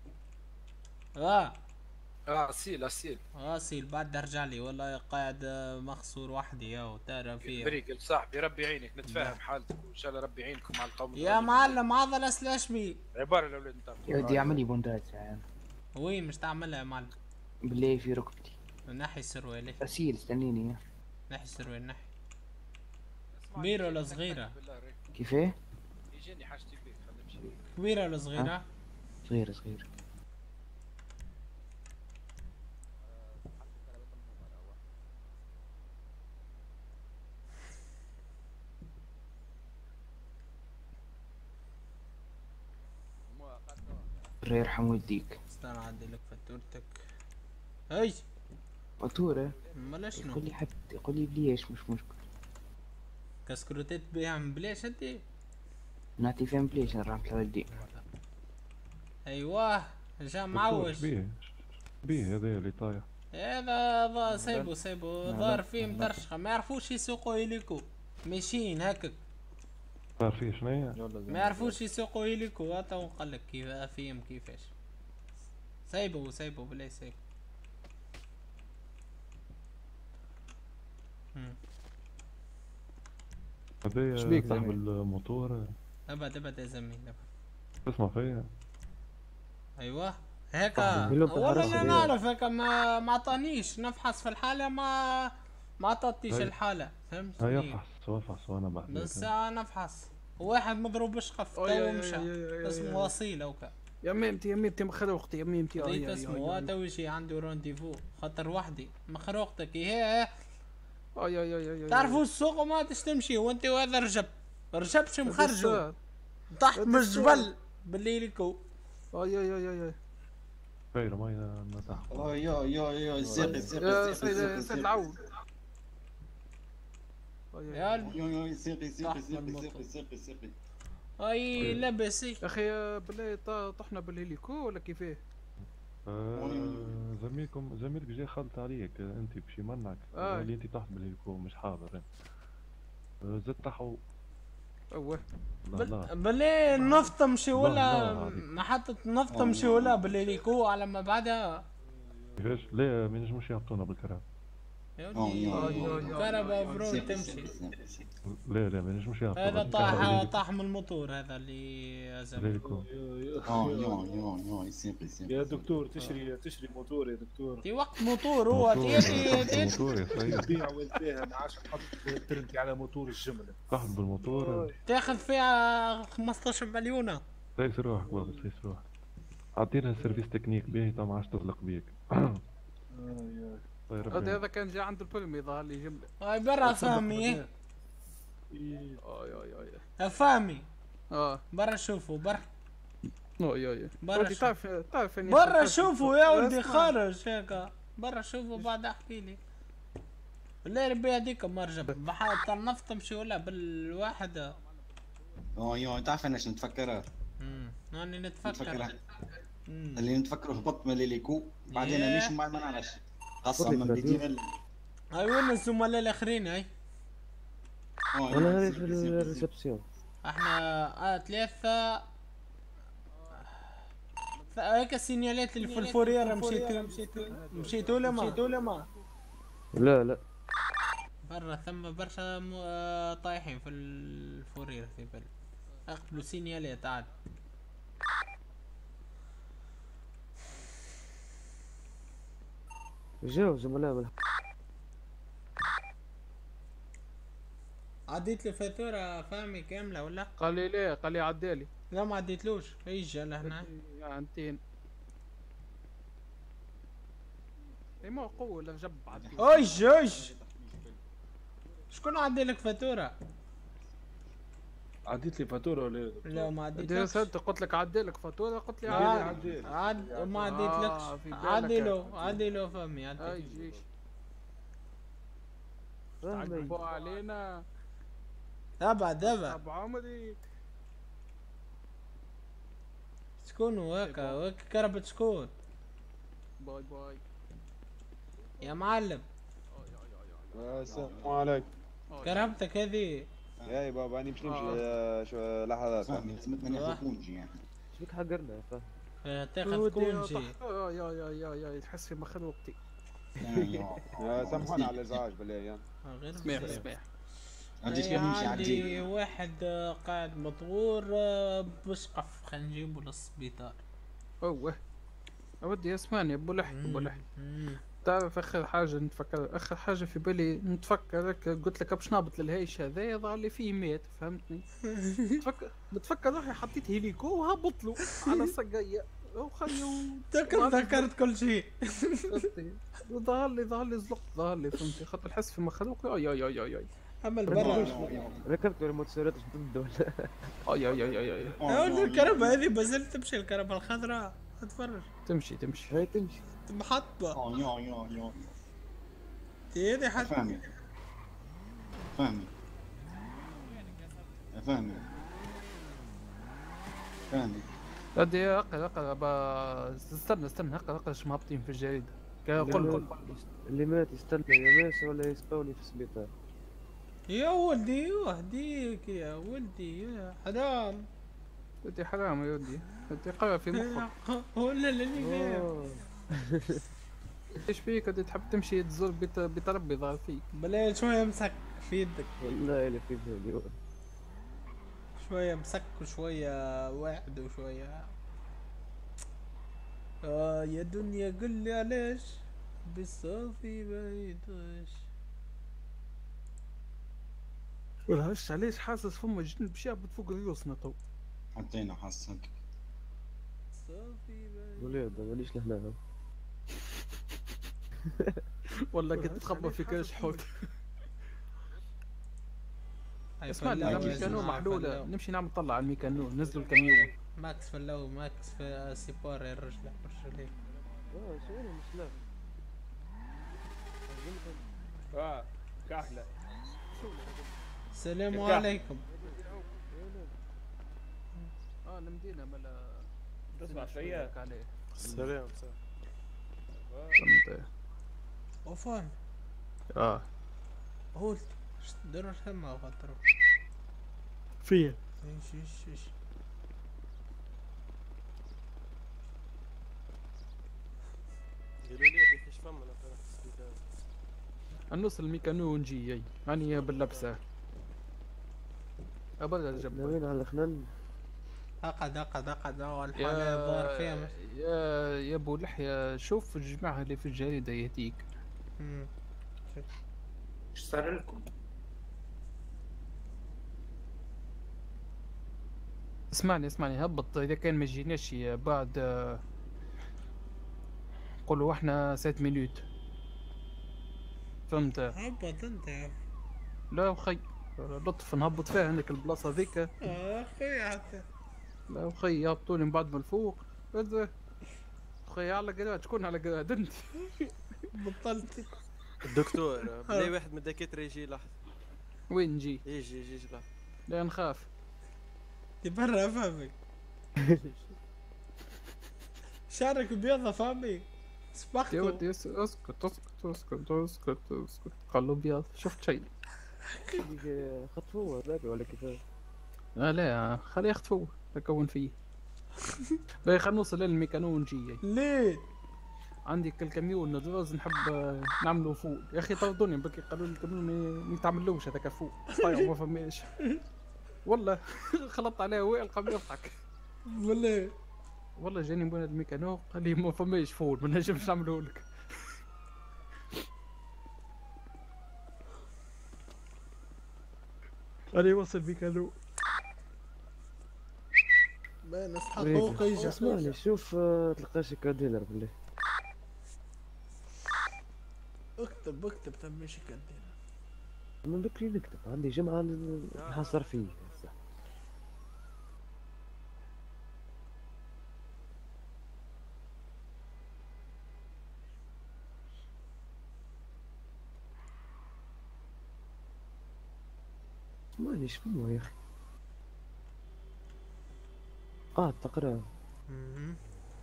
اه اه اصيل اصيل اه اصيل بعد رجع لي والله قاعد مخصور وحدي يا ترى فيه بريك صاحبي ربي يعينك نتفاهم حالتك وان شاء الله ربي يعينكم على القوم. يا معلم هذا الاسلاشمي عباره الاولاد نتاعك يا ودي اعمل لي بوندات يعني. وين مش تعملها يا معلم؟ بالله في ركبتي. نحي السروال. اسيل استنيني. نحي السروال نحي. كبيرة ولا صغيرة؟ كيفاه؟ يجيني حاجتي فيك خلينا نمشي. كبيرة ولا صغيرة؟ صغيرة صغيرة. الله يرحم والديك. استنى اعدي لك فاتورتك. هاي فاتورة؟ امال شنو؟ يقول لي حتى يقول لي بليش مش مشكل. كسكروتات بيها من بلاش انت؟ نعطي فيهم بليش نرحمت لوالدي. ايوه جا معوج. بيه بيه هذا اللي طايح. هذا سايبو سايبو ظهر فيه مترشخة ما يعرفوش يسوقوا هيليكو ماشيين هكاك. صار فيه شنيا؟ ما يعرفوش يسوقوا هيليكو هاتا ونقلك كيف فيهم كيفاش. سايبو سايبو بلاي سايبو. هذايا صاحب الموتور. ابد ابد يا زميل ابد. اسمع فيا. ايوه هيكا والله انا نعرف هيكا ما ما عطانيش نفحص في الحالة ما ما عطاتنيش الحالة فهمت؟ هيا افحص افحص وانا بعد. بس انا افحص واحد مضروب شقف تو مشى اسمه وصيل اوكا. يا ميمتي يا ميمتي مخر وقتي يا ميمتي. ريت اسمه تو شي عنده رونديفو خاطر وحدي مخروقتك هي. اي اي اي اي تعرفوا السوق وما تمشي وانت وهذا رجب رجبش مخرجو تحت من الجبل بالليلكو. اي اي اي اي خير ما ما تحت. اه يا يا يا سيقي سيقي سيقي سيد العود. يا يا سيقي سيقي سيقي سيقي سيقي سيقي اي لبسي يا اخي بالله طحنا بالهليكو ولا كيفاه؟ آه زميلكم زميلك جاي خلط عليك انت بشي منعك آه. اللي انت تحت بالهليكو مش حاضر. آه زدت تحو. اوه بالله النفط مشي ولا محطة النفط مشي ولا بالهليكو على ما بعدها. كيفاش؟ لا ما ينجموش يهبطونا بالكرام. يا ودي كهرباء فرون تمشي. لا لا ما نجمش يهبط. هذا طاح طاح من الموتور هذا اللي زعما. اه يو يو يو يسير يسير. يا دكتور تشري تشري موتور يا دكتور. في وقت موتور هو تيجي موتور يا خويا. بيع والبيع ما عادش نحط ترنتي على موتور الجمله. طاح بالموتور. تاخذ فيها خمسطاش مليون. سيس روحك بابا سيس روحك. عطينا سيرفيس تكنيك باهي تو ما عادش تغلق بيك. هذا هذا كان جا عند الفيلم يظهر لي جمله. هاي برا فهمي. اي اي اي فهمي. اه برا شوفوا برا. اي اي برا تعرف تعرف برا شوفوا يا ولدي خارج هيك. برا شوفوا بعد احكي لي. لا ربي هذيك مرجب بحال طنفت تمشي ولا بالواحد. اه يو تعرف انا شنو نتفكر؟ امم راني نتفكر. اللي نتفكره هبط من ليليكو بعدين مش ما نعرفش خاصة من بدينا. هاي وين الزملاء الاخرين هاي؟ انا هذه في الريسبسيون. احنا اه ثلاثة هيك السينيالات اللي في الفورير مشيتوا مشيتوا ولا ما؟ مشيتوا ولا ما؟ لا لا برا ثم برشا م... آه طايحين في الفورير في بال اقبلوا سينيالات عاد. جاو زملاء من عديت له فاتورة فهمي كاملة ولا؟ قال لي ليه؟ قال لي عدالي. لا ما عديتلوش، ايش جا لهنا؟ عندين. اي ما قوة ولا جب عدي. ايش ايش؟ شكون عدي لك فاتورة؟ عديت لي فاتورة ولا لا ما عديتلكش. انت قلت لك عدي لك فاتورة قلت لي عدي عد ما عديتلكش. عدي له عدي له فهمي عدي. اي جيش. تعقبوا علينا. ابعد ابعد. ابو عمري. شكون هاكا هاكا كربت شكون؟ باي باي. يا معلم. السلام عليكم. كرهبتك هذه. يا بابا اني باش نمشي شو لحظات. سمعت من ياخذ كونجي يعني. شبيك حقرنا يا فهد؟ تاخذ كونجي. يا يا يا يا تحس في مخل وقتي. سامحونا على الازعاج بالله. غير سميح سميح. عندي واحد قاعد مطغور بسقف خلينا نجيبه للسبيطار. اوه اودي اسمعني ابو لحي ابو لحي. تعرف اخر حاجه نتفكر اخر حاجه في بالي نتفكرك قلت لك باش نهبط للهيش هذا يظهر لي فيه مات فهمتني. نتفكر نتفكر روحي حطيت هيليكو وهبط له على السقايه وخيو تذكرت كل شيء. ظهر لي ظهر لي زلق ظهر لي فهمتي خاطر الحس في مخلوق اي اي اي اي اي عمل برا. ركبت ريموت سيارات ضد ولا؟ اي اي اي اي اي يا ولد الكهرباء هذه بزلت تمشي الكهرباء الخضراء اتفرج. تمشي تمشي هاي تمشي. محطة. اه يو يو يو. تيدي حتى. فهمي. فهمي. فهمي. فهمي. ادي اقرا اقرا استنى استنى اقرا اقرا ايش مهبطين في الجريدة. قل قل اللي مات يستنى يا ماسة ولا يسباولي في السبيطار. يا ولدي وهديك يا ولدي يا حرام. ولدي حرام يا ولدي ولدي قرا في مخك. ولا اللي فاهم. ايش فيك ودي تحب تمشي تزور بيت بيت ربي ظهر فيك. بلا شوية مسك في يدك. والله اللي في بالي. شوية مسك وشوية واحد وشوية. اه يا دنيا قل لي علاش بالصافي بعيداش. والهش علاش حاسس فما جن باش يهبط فوق ريوسنا تو. حطينا حاسك. صافي بعيداش. وليد ماليش لهنا. والله كنت تخبى في كاش حوت. اسمع لي الميكانو محلولة نمشي نعمل طلع على الميكانو نزلوا الكاميون. ماكس فلو ماكس في سيبار يا الرجل الرجل. اه شو انا مش لا. اه كحلة. السلام عليكم. اه المدينة ملا تسمع فيا؟ السلام سلام. فهمت. وفان. اه. قلت ايش تديروا هما خاطروا. فين؟ ايش ايش ايش. قالوا لي كيفاش فما انا في السبيطار. النص الميكانو ونجي جاي راني باللبسه ابدا الجب وين على الخنل اقعد اقعد اقعد اول الحالة الظاهر فيها مش يا يا ابو لحية شوف الجماعة اللي في الجريدة يهديك. امم ايش صار لكم؟ اسمعني اسمعني هبط اذا كان ما جيناش بعد قولوا احنا سات مينوت فهمت؟ هبط انت لا اخي لطف نهبط فيها عندك البلاصة ذيك. اه اخي حتى لا اخي يهبطوني من بعد ما الفوق اخي على قداد شكون على قداد انت بطلت. الدكتور بلاي واحد من الدكاترة يجي لحظة. وين نجي؟ يجي يجي يجي لحظة. لا نخاف دي برا فهمك. شعرك بيضة فهمي سبقته. يا ودي اسكت اسكت اسكت اسكت اسكت قالوا بيض شفت شيء. خطفوه ذاك ولا كيفاش؟ لا لا خليه يخطفوه تكون فيه. باهي خلينا نوصل للميكانو ونجي. ليه؟ عندي الكاميون لازم نحب نعملوا فوق يا اخي طردوني بكي قالوا لي الكاميون ما يتعملوش هذاك فوق طايع ما فماش والله خلطت عليه وائل قام يضحك والله والله جاني من الميكانو قال لي ما فماش فوق ما نجمش نعملوا لك. راني وصل ميكانو باين اصحى فوق يجي. اسمعني شوف تلقاش كاديلر بالله. اكتب اكتب تم مش كاديلر. من بكري نكتب عندي جمعة نحصر فيه. اسمعني شنو يا اخي؟ اه تقرا. اها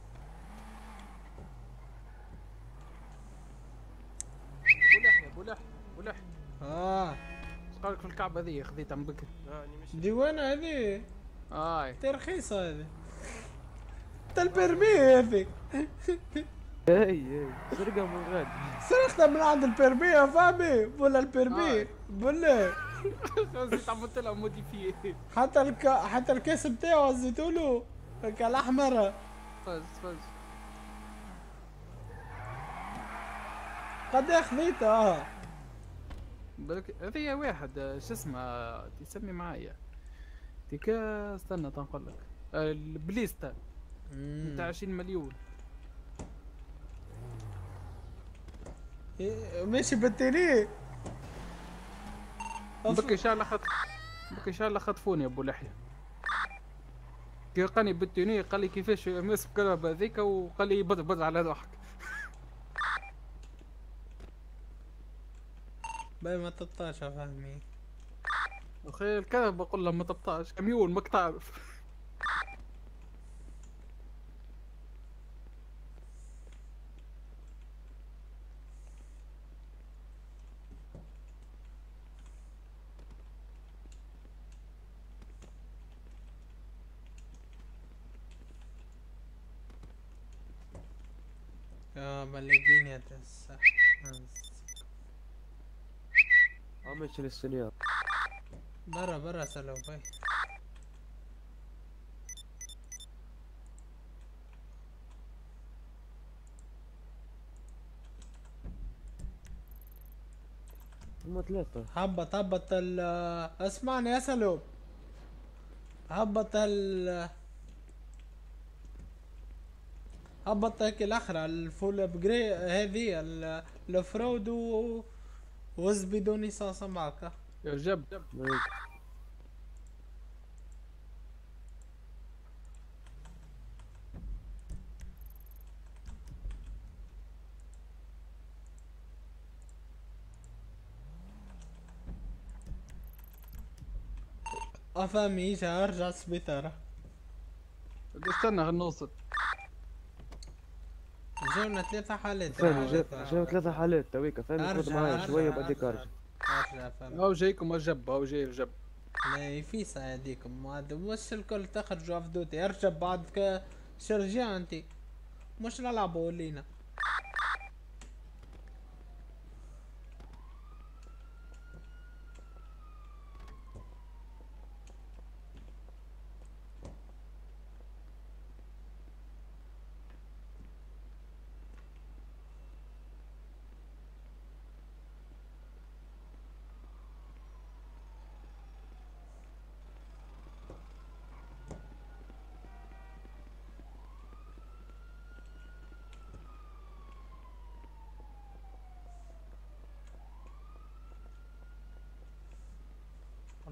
بولح بولح بولح اه اش قالك في الكعبة ذي خذيتها من بكري؟ دي وين هذي؟ اي ترخيصة هذي انت البرمي هذي. اي اي سرقة من غادي. سرقتها من عند البرمي يا فهمي ولا البرمي ولا زيت عملت لها موديفيه. حتى الك... حتى الكاس بتاعه هزيتوا له الاحمر. فاز فاز قد ايه خذيتها؟ بالك هذه واحد شو اسمه تسمي معايا ديك استنى تنقول لك البليستا نتاع عشرين مليون. ماشي بالتيني بكي ان شاء الله خط بكي ان شاء الله خطفوني يا ابو لحيه. كي لقاني بالتوني قال لي كيفاش ماسك الكهرباء هذيك وقال لي بض بض على ضحك. باي ما تبطاش يا فهمي. اخي الكذب بقول له ما تبطاش كميون ماك تعرف. اه ملاقين يا تسع عملت السنيات برا برا سلو باي. هم ثلاثة. هبط هبط ال اسمعني يا سلوب هبط ال هبط هيك الاخرى الفول بجري هذه الفرود و وز بدون صاصة معك يا جب افهمي يجي ارجع السبيطارة. استنى غنوصل. جاونا ثلاثة حالات. فهمي جاو ثلاثة حالات تويكا فهمي خذ معايا شوية بعديك ارجع. ارجع فهمي. هاو جايكم الجب هاو جاي الجب. لا يفيسا هذيكم هذا مش الكل تخرجوا افدوتي ارجع بعد شرجع انتي مش نلعبوا لينا.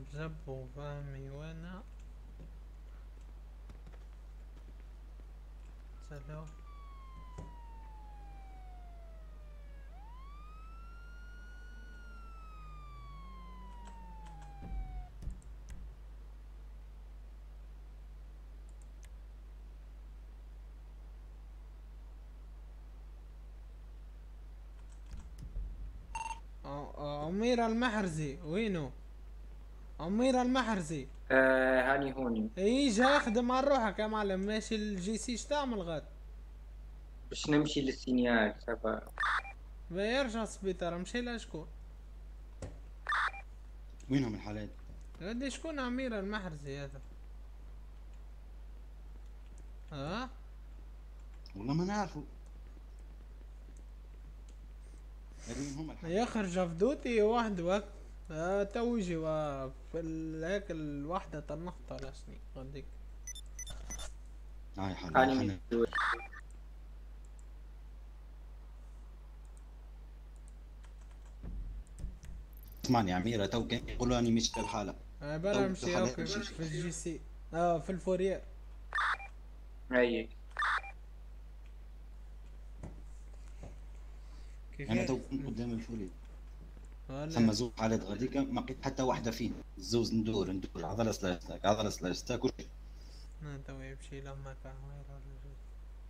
جبو فهمي وانا سلام. أميرة المحرزي وينو؟ أميرة المحرزي. آه هاني هوني. ايجي اخدم على روحك يا معلم. ماشي الجي سي. ايش تعمل غاد؟ باش نمشي للسينيال سبا. يرجع السبيطار. مشي لها شكون؟ وينهم الحالات؟ غادي شكون أميرة المحرزي هذا؟ ها؟ والله ما نعرفو. يخرج فدوتي واحد وقت آه تو يجي في هيك الوحدة النقطة ولا شني غاديك. هاي حالي. اسمعني يا أميرة تو كان يقولوا أني مشيت الحالة. أنا برا نمشي أوكي في الجي سي. اه في الفورير. أي. أنا تو كنت قدام الفورير. ثم زوج حالات غاديكا ما لقيت حتى واحدة فين. الزوز ندور ندور عضلة سلاش تاك عضلة سلاش تاك كل شيء. أنا تو يمشي لما كان غير ولا شيء.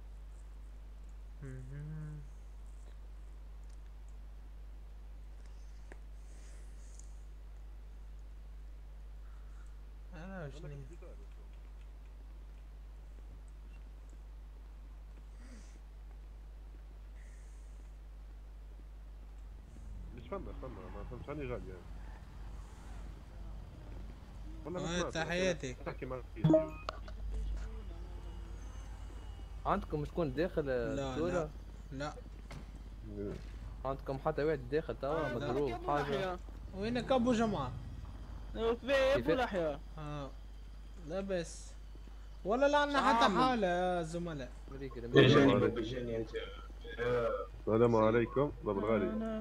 أنا وشني؟ فما فما ما فهمتش هاني غالي يعني. والله تحياتي. تحكي معك. عندكم شكون داخل الدورة؟ لا لا عندكم حتى واحد داخل توا مضروب حاجة. وينك ابو جماعة؟ يا ابو لحية. اه لاباس ولا لا عندنا حتى حالة يا زملاء. السلام عليكم باب الغالي.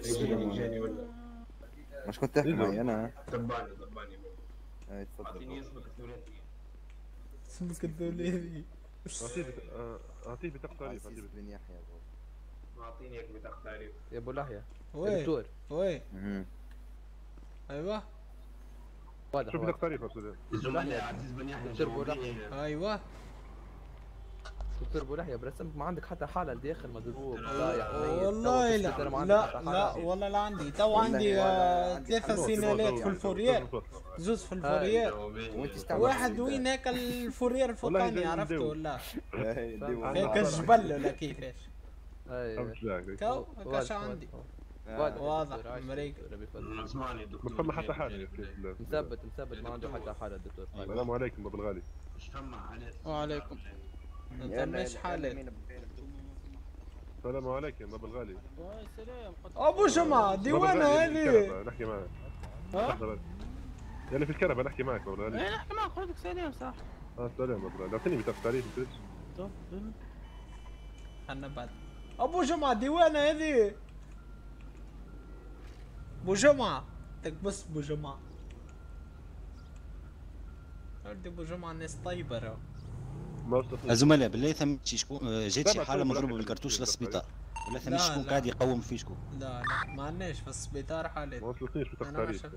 مش كنت تحكي معي انا؟ ضباني ضباني اي تفضل. اعطيني اسمك الثلاثي. اسمك الثلاثي. اعطيه اعطيه بطاقة تعريف. عزيز بن يحيى. اعطيني هيك بطاقة تعريف. يا ابو لحية. وي دكتور. وي. ايوه. شوف بطاقة تعريف يا استاذ. الزملاء عزيز بن يحيى. دكتور ابو لحية. ايوه. دكتور ابو لحية برسمك ما عندك حتى حالة داخل مضروب ضايع. والله لا لا لا والله لا عندي. تو عندي ثلاثة سينالات في الفورير. زوز في الفورير. واحد وين هيك الفورير الفوقاني عرفته ولا؟ هيك الجبل ولا كيفاش؟ اي تو كاش عندي. واضح مريق. اسمعني دكتور. ما فما حتى حالة. مثبت مثبت ما عنده حتى حالة دكتور. السلام عليكم ابو الغالي. ايش فما حالات؟ وعليكم. انت مش حالات. السلام عليكم ابو الغالي. السلام. ابو جماعة ديوانة هذه. نحكي معك. ها؟ يعني في الكهرباء نحكي معك ابو الغالي. ايه نحكي معك خذك سلام صح. اه سلام ابو الغالي. اعطيني بطاقة تعريف انت. طب انا بعد. ابو جمعة ديوانة هذه. ابو جمعة تكبس ابو جمعة. ولدي ابو جمعة ناس طيبة راهو. الزملاء بالله ثم شكون جات شي حالة مضروبة بالكرتوش للسبيطار ولا ثم شكون قاعد يقوم في شكون؟ لا لا ما عندناش في السبيطار حالات. ما وصلتنيش بطاقة تعريف.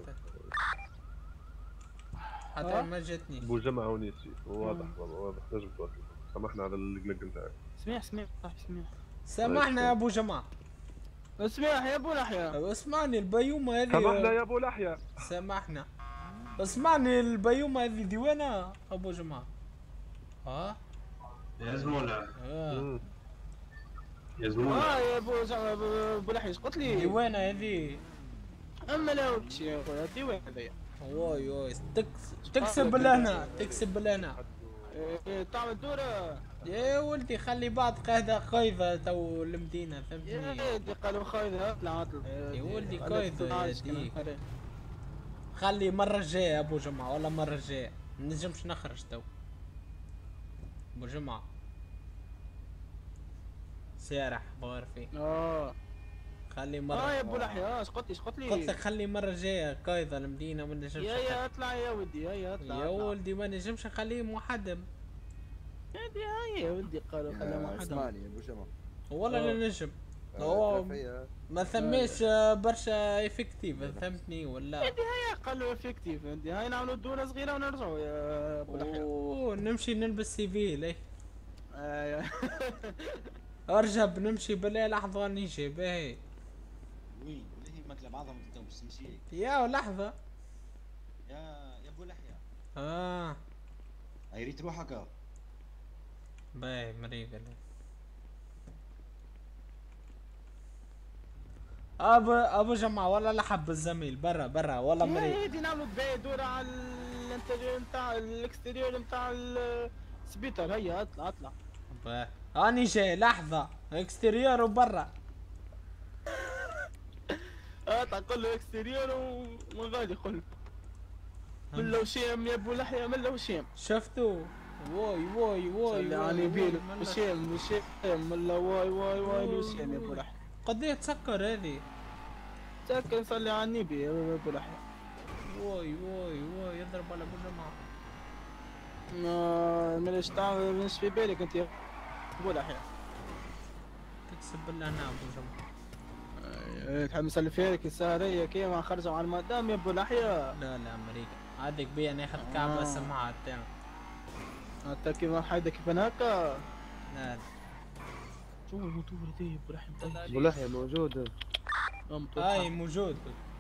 حتى ما جاتنيش. ابو جمعة ونيسي واضح والله واضح. نجم توصل. سامحنا على القلق نتاعك. سميح سميح صاحبي سميح. سامحنا يا ابو جماعة. سميح يا ابو لحية. اسمعني البيومة هذه. سامحنا يا ابو لحية. سامحنا. اسمعني البيومة هذه ديوانة ابو جماعة. ها؟ يا زملاء. اه يا زملاء. اه يا ابو زعما ابو لحية قلت لي. ديوانة هذه. اما لا وش يا خويا ديوانة هذيا. واي واي تكسب لهنا تكسب لهنا. تعمل دورة. يا ولدي خلي بعض قاعدة خايفة تو المدينة فهمتني. يا ولدي قالوا خايفة اطلع اطلع. يا ولدي خايفة. خلي مرة الجاية ابو جمعة ولا مرة الجاية. منجمش نخرج تو. ابو جمعة. سارح بغير فيه. اه خلي مرة اه يا ابو لحية اه اش قلت لي اش قلت لي؟ قلت لك خلي مرة جاية قايضة المدينة ما نجمش. يا يا اطلع يا ودي يا يا اطلع يا ولدي ما نجمش نخليه محدم. يا ودي هاي يا ودي قالوا خليه محدم. اسمعني يا ابو جمال والله لا نجم. هو ما ثماش برشا افكتيف فهمتني ولا؟ عندي هيا قالوا افكتيف عندي هاي نعملوا دورة صغيرة ونرجعوا يا ابو لحية. اوه نمشي نلبس سيفيل اي. ايوه ارجب نمشي بالله لحظة نيجي باهي. وين اللي هي ماكله بعضها ما تدومش تمشي. يا لحظة. يا يا ابو لحية. اه. هاي ريت روحك اه. باهي مريقل. ابو ابو جماعة والله لحب الزميل برا برا والله مريض. يا دي نعملوا باهي دورة على الانتريور نتاع الاكستيريور نتاع السبيتر هيا اطلع اطلع. باهي اني جاي لحظة اكستيريور وبرا. اطلع قول له اكستيريور ومن غادي قول من لو شيم يا ابو لحية من لو شيم. شفتوا؟ واي واي واي يعني بيلو وشيم وشيم من لو واي واي واي وشيم يا ابو لحية. قضية تسكر هذه. تسكر صلي على النبي يا ابو لحية. واي واي واي يضرب على ابو جماعة. ما مانيش تعمل مش في بالك انت يا ابو لحية. تكسب بالله هنا ابو جماعة. تحمس اللي فيك السهرية كيما خرجوا على المدام يا ابو لحية. لا لا امريكا عادك بيا ناخذ كعبة سماعات تاعنا. انت كيما حيدك كيف هكا؟ لا لا. شو الموتور دي يا ابو لحية؟ ابو لحية موجود. هاي موجود.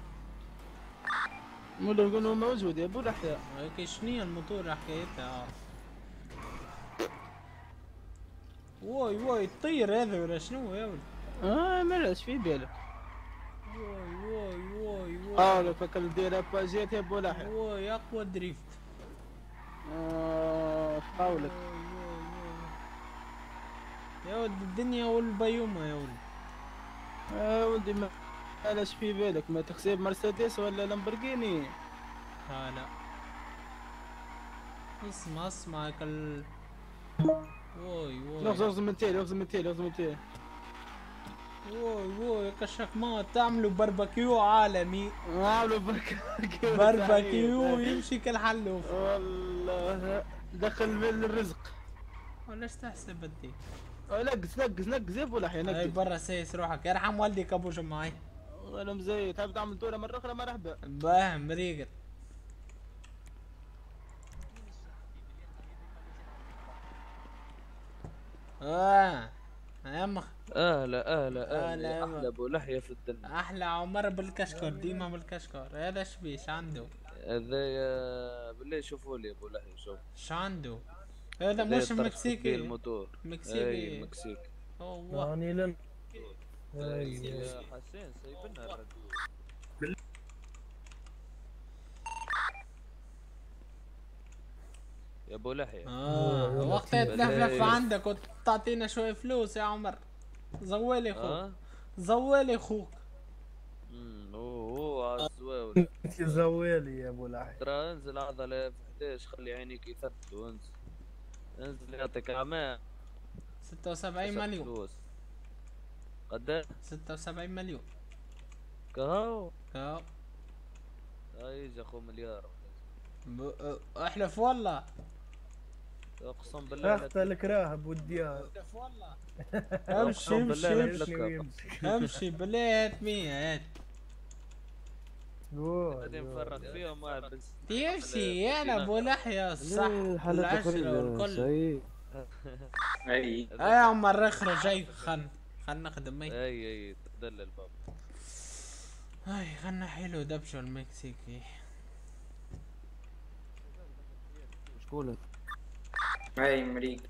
ولا يقولوا موجود يا ابو لحية. هيك شنو الموتور حكايتها؟ واي واي تطير هذا ولا شنو يا ولد؟ اه مالش في بالك. واي واي واي واي. اه لو فكر دير باجيت يا ابو لحية. واي اقوى دريفت. اه قولك. يا ولد الدنيا والبيومة يا ولد. يا ولدي ما مالش في بالك ما تحسب مرسيدس ولا لامبورغيني. ها لا. اسمع اسمع كال. واي واي. يغزم يغزم من تيل يغزم من تيل يغزم من تيل. واي واي كشك ما تعملوا باربيكيو عالمي. عملوا باربيكيو. باربيكيو يمشي كالحلوف. والله دخل بالرزق. ولاش تحسب انتي؟ نقز نقز نقز يا ابو لحية نقز. هاي برا سايس روحك يرحم والديك ابو جماعي. انا مزيد تحب تعمل دورة مرة اخرى مرحبا. باه مريقل. اه يا اهلا اهلا اهلا احلى ابو لحية في الدنيا. احلى عمر بالكشكور ديما بالكشكور. هذا شبيش عنده؟ هذا بالله شوفوا لي ابو لحية شوف. ايش عنده؟ هذا مش مكسيكي. الموتور. مكسيكي. اي مكسيكي. اوه يعني لن يا حسين سايبنا الرجل. يا ابو لحية. اه وقتها تلفلف عندك وتعطينا شوية فلوس يا عمر. زوالي خوك. آه؟ زوالي خوك. امم اوه اوه عالزواول. انت زوالي يا ابو لحية. ترى انزل عضلة في احداش خلي عينيك يثبتوا انزل. انزل يعطيك اعمال. ستة وسبعين مليون. فلوس. قد ستة وسبعين مليون. كهو كهو. هاي يجي اخو مليار. ب... احلف والله. اقسم بالله اخت الكراه بوديار. احلف والله. امشي امشي امشي امشي بالله هات مية هات. بعدين نفرق فيهم واحد بس. تمشي انا ابو لحية الصح والعشرة والكل. اي اي يا عمر اخرج جاي خل خل نخدم اي اي اي تدلل بابا. اي خلنا حلو دبشو المكسيكي. شكون؟ اي مريض.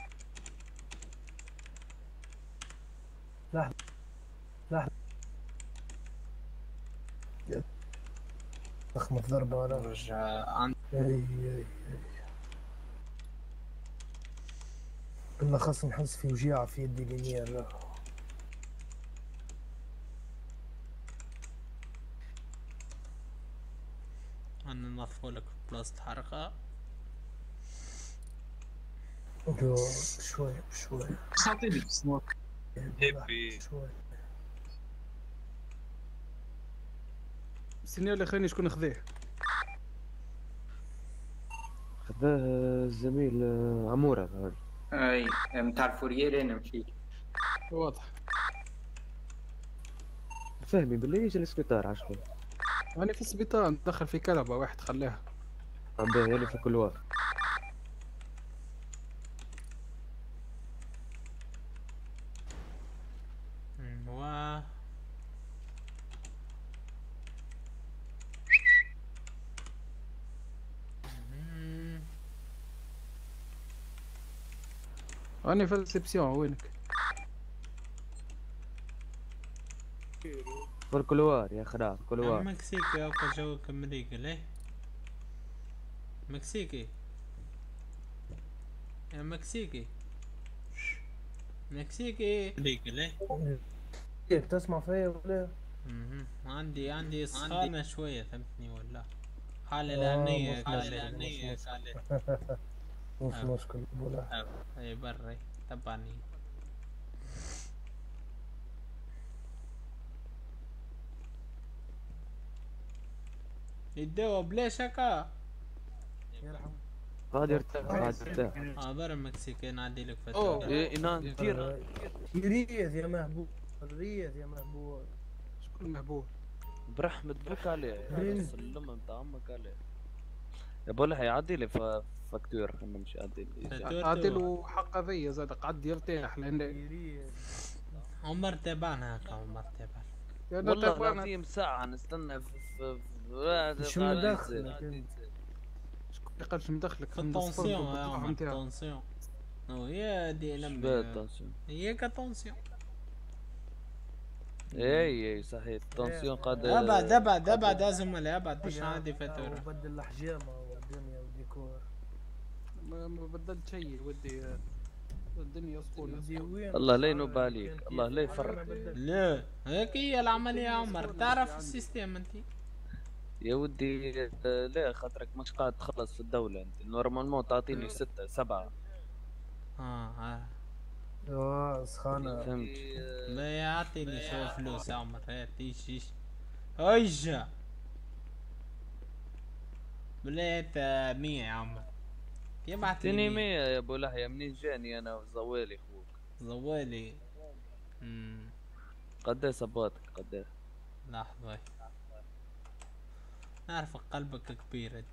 لحظة لحظة ضخمة ضربة ولا رجع عند اي اي بالأخص نحس في وجيعة في يدي اليمين. انا نظفولك بلاصة حرقة. شوي شوي اعطيني سموك هيبي. شوي السينيال خليني شكون خذاه؟ خذاه الزميل آه، عمورة هذا. اي نتاع الفوريير انا مشيت. واضح. فهمي باللي يجي للسبيطار عشان أنا في السبيطار ندخل في كنبة واحد خلاها. عباه اللي في كل واحد. و أنا في السبسيون وينك؟ في الكلوار يا خرا في الكلوار. مكسيكي أو جوك أمريكا ليه؟ مكسيكي يا مكسيكي مكسيكي أمريكا ليه؟ كيف تسمع فيا ولا؟ اها عندي عندي سخانة شوية فهمتني ولا؟ حالة الأمنية حالة الأمنية مش مشكلة بولا. اي بري تبعني. الدواء بلاش هكا. يرحم. غادي يرتاح غادي يرتاح. اه برا المكسيكي نعدي لك فترة. اوه إنان دير. رياض يا مهبول رياض يا مهبول. شكون مهبول؟ برحمة بك عليه السلم نتاع امك عليه. يا بولح يعدي لي فاكتور خلينا نمشي عدي لي. عدي له حق هذيا زاد قعد يرتاح لان عمر تبعنا هكا عمر تبعنا. والله العظيم ساعة نستنى في في شو مدخلك انت؟ شكون اللي قال شو مدخلك؟ في التونسيون يا عمر التونسيون. هي دي لما هي كتونسيون. اي اي صحيح التونسيون قاد ابعد ابعد ابعد يا زملاء ابعد باش نعدي فاتورة. وبدل الحجامة والدنيا والديكور. ما بدلت شيء ودي الدنيا صفونة. الله لا ينوب عليك الله لا يفرق. لا هيك هي العملية يا عمر تعرف السيستم انت. يا ودي لا خاطرك مش قاعد تخلص في الدولة انت نورمالمون تعطيني ستة سبعة. اه اه اه سخانة. فهمت. لا يعطيني شوية فلوس يا عمر هات ايش ايش ايجا بليت مية يا عمر. يبعثني مية يا ابو لحية منين جاني انا وزوالي اخوك. زوالي امم قديه صباتك قديه؟ لحظة نعرف قلبك كبير انت.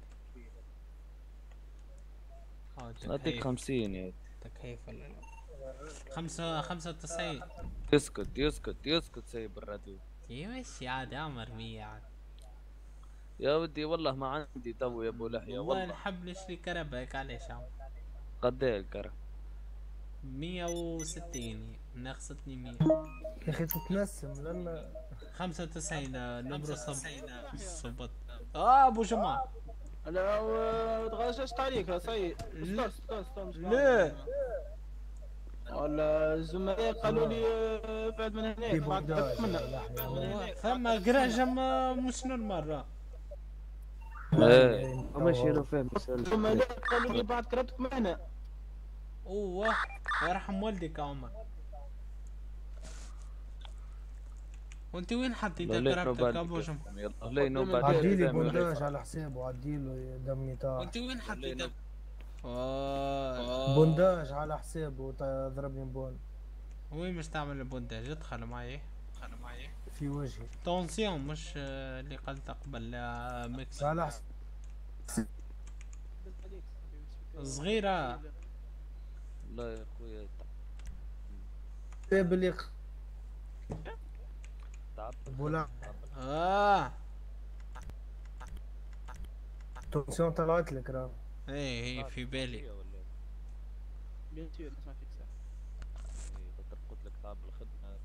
نعطيك خمسين يا تكيف ولا لا؟ خمسة خمسة وتسعين. يسكت يسكت يسكت سيب الراديو. يمشي عادي عمر مية عادي. يا ودي والله ما عندي تو يا ابو لحية والله. والله نحب نشري كرب هيك علاش يا عمر؟ قديه الكرب؟ مية وستين ناقصتني مية. يا اخي تتنسم لما خمسة وتسعين نمرة صب صبت. اه ابو جماعة انا تغششت عليك يا سيد. استنى استنى استنى. لا ولا الزملاء قالوا لي بعد من هناك بعد منا. ثم قراجة مش نورمال. ايه ماشي انا فاهم. الزملاء قالوا لي بعد كرهتك معنا. اوه يرحم والديك يا عمر. وانت وين حطيت كرهتك ابو جمعة؟ عديلي بونداج على حسابه عديله دمي طاح. وانت وين حطيت؟ بونداج على حسابه ضربني بون. وين مش تعمل البونداج؟ ادخل معي ادخل معي في وجهي. تونسيون مش اللي قلت قبل ميكس. على حساب صغيرة. لا يا خويا طيب اللي تعبت بولا. اه تونسيون طلعت لك راه. ايه هي في بالي. بيان سور نسمع فيك ساعة. ايه قلت لك تعب الخدمة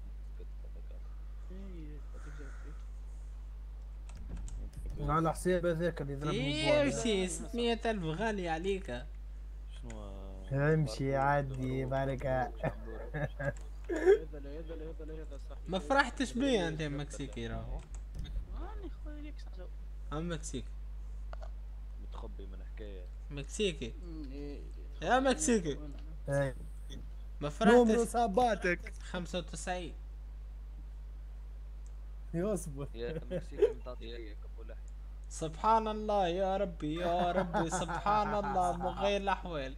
على حساب هذاك اللي ضربني. امشي ستمية ألف غالي عليك. شنو امشي عادي بارك. ما فرحتش بيه انت مكسيكي راهو. راني خويا ليك ساعة. ام مكسيكي متخبي من حكاية. مكسيكي يا مكسيكي. اي ما فرحتش. نمرو صاباتك خمسة وتسعين. يصبر يا مكسيكي متعطي هيك ابو سبحان الله يا ربي يا ربي سبحان الله مغير الاحوال.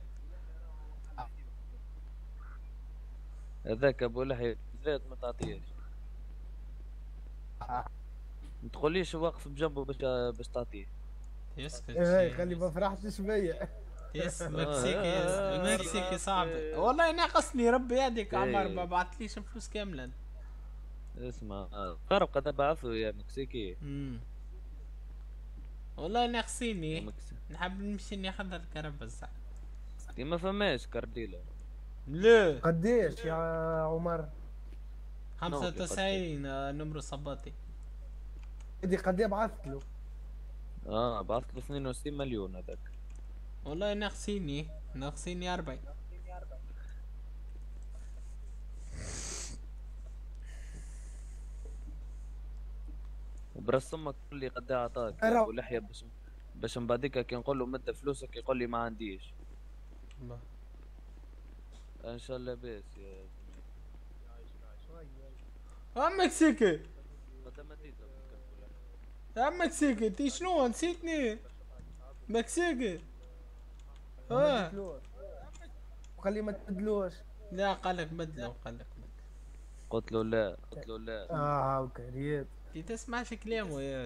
هذاك ابو لحية زاد ما تعطيهش. ما تقوليش واقف بجنبه باش باش تعطيه. يسكت ايه خلي ما فرحتش بيا. يس مكسيكي يس المكسيكي صعب والله ناقصني ربي يهديك عمر ما بعثليش فلوس كاملا. اسمع تعرف قد بعثوا يا مكسيكي. امم والله ناقصيني نحب نمشي ناخذ الكرب الزعل. ما فماش كارديلا. لا قديش يا عمر؟ خمسة وتسعين نمرو صباطي. ادي قديه بعثت له؟ اه بعثت له اثنين وستين مليون هذاك. والله ناقصيني ناقصيني أربعين. وبرس امك قول لي قد ايه عطاك ابو لحيه باش باش من بعديك كي نقول له مد فلوسك يقول لي ما عنديش. ان شاء الله باس يا زميلي. اه مكسيكي يا مكسيكي انتي شنو نسيتني؟ مكسيكي اه وخليه ما تبدلوش. لا قالك بدلو قالك بدلو. قلت له لا قلت له لا. اه هاكا ريت انتي تسمعش كلامه يا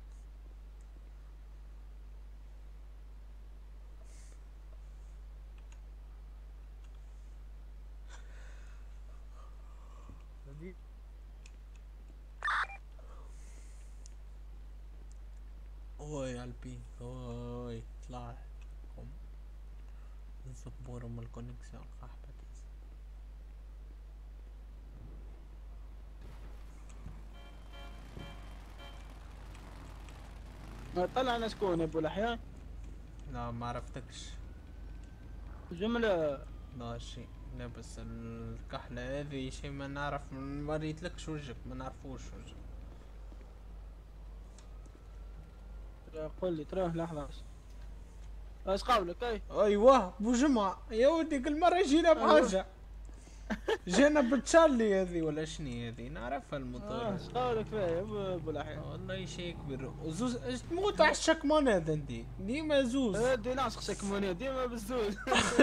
اوي قلبي اوي طلع قوم الزبورة من الكونكسيون قحبت. طلعنا شكون يا ابو لحية؟ لا ما عرفتكش جملة. لا شيء لا بس الكحلة هذه شيء ما نعرف ما وريتلكش وجهك ما نعرفوش وجهك. قول لي تراه لحظة ايش قولك؟ اي ايوه بو جمعة يا ودي كل مرة جينا بحاجة. جينا بتشارلي هذه ولا شني هذه نعرفها الموتور. ايش قولك فيها يا ابو لحية؟ والله شيء كبير وزوز تموت على الشكمان هذا انتي ديما زوز. ادي نعشق شكمونية ديما بالزوز.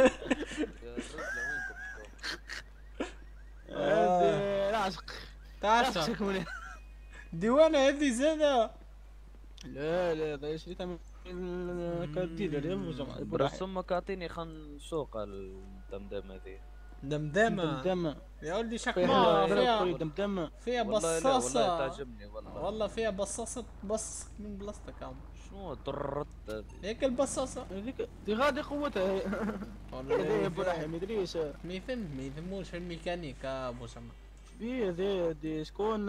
ادي نعشق تعشق شكمونية. ديوانة هذه زادة. لا لا هذا شريتها من كديلر يا ابو جمعة. برس امك اعطيني خن سوق الدمدم هذه. دمدمة دمدمة يا ولدي شكمان فيها دمدمة فيها بصاصة. والله تعجبني والله. والله فيها بصاصة بص من بلاستيك عم. شنو طرت هذه؟ هيك البصاصة هذيك دي غادي قوتها. والله يا ابو لحية ما ادريش. ما يفهم ما يفهموش في الميكانيك ابو جمعة. بيه ذي ذي شكون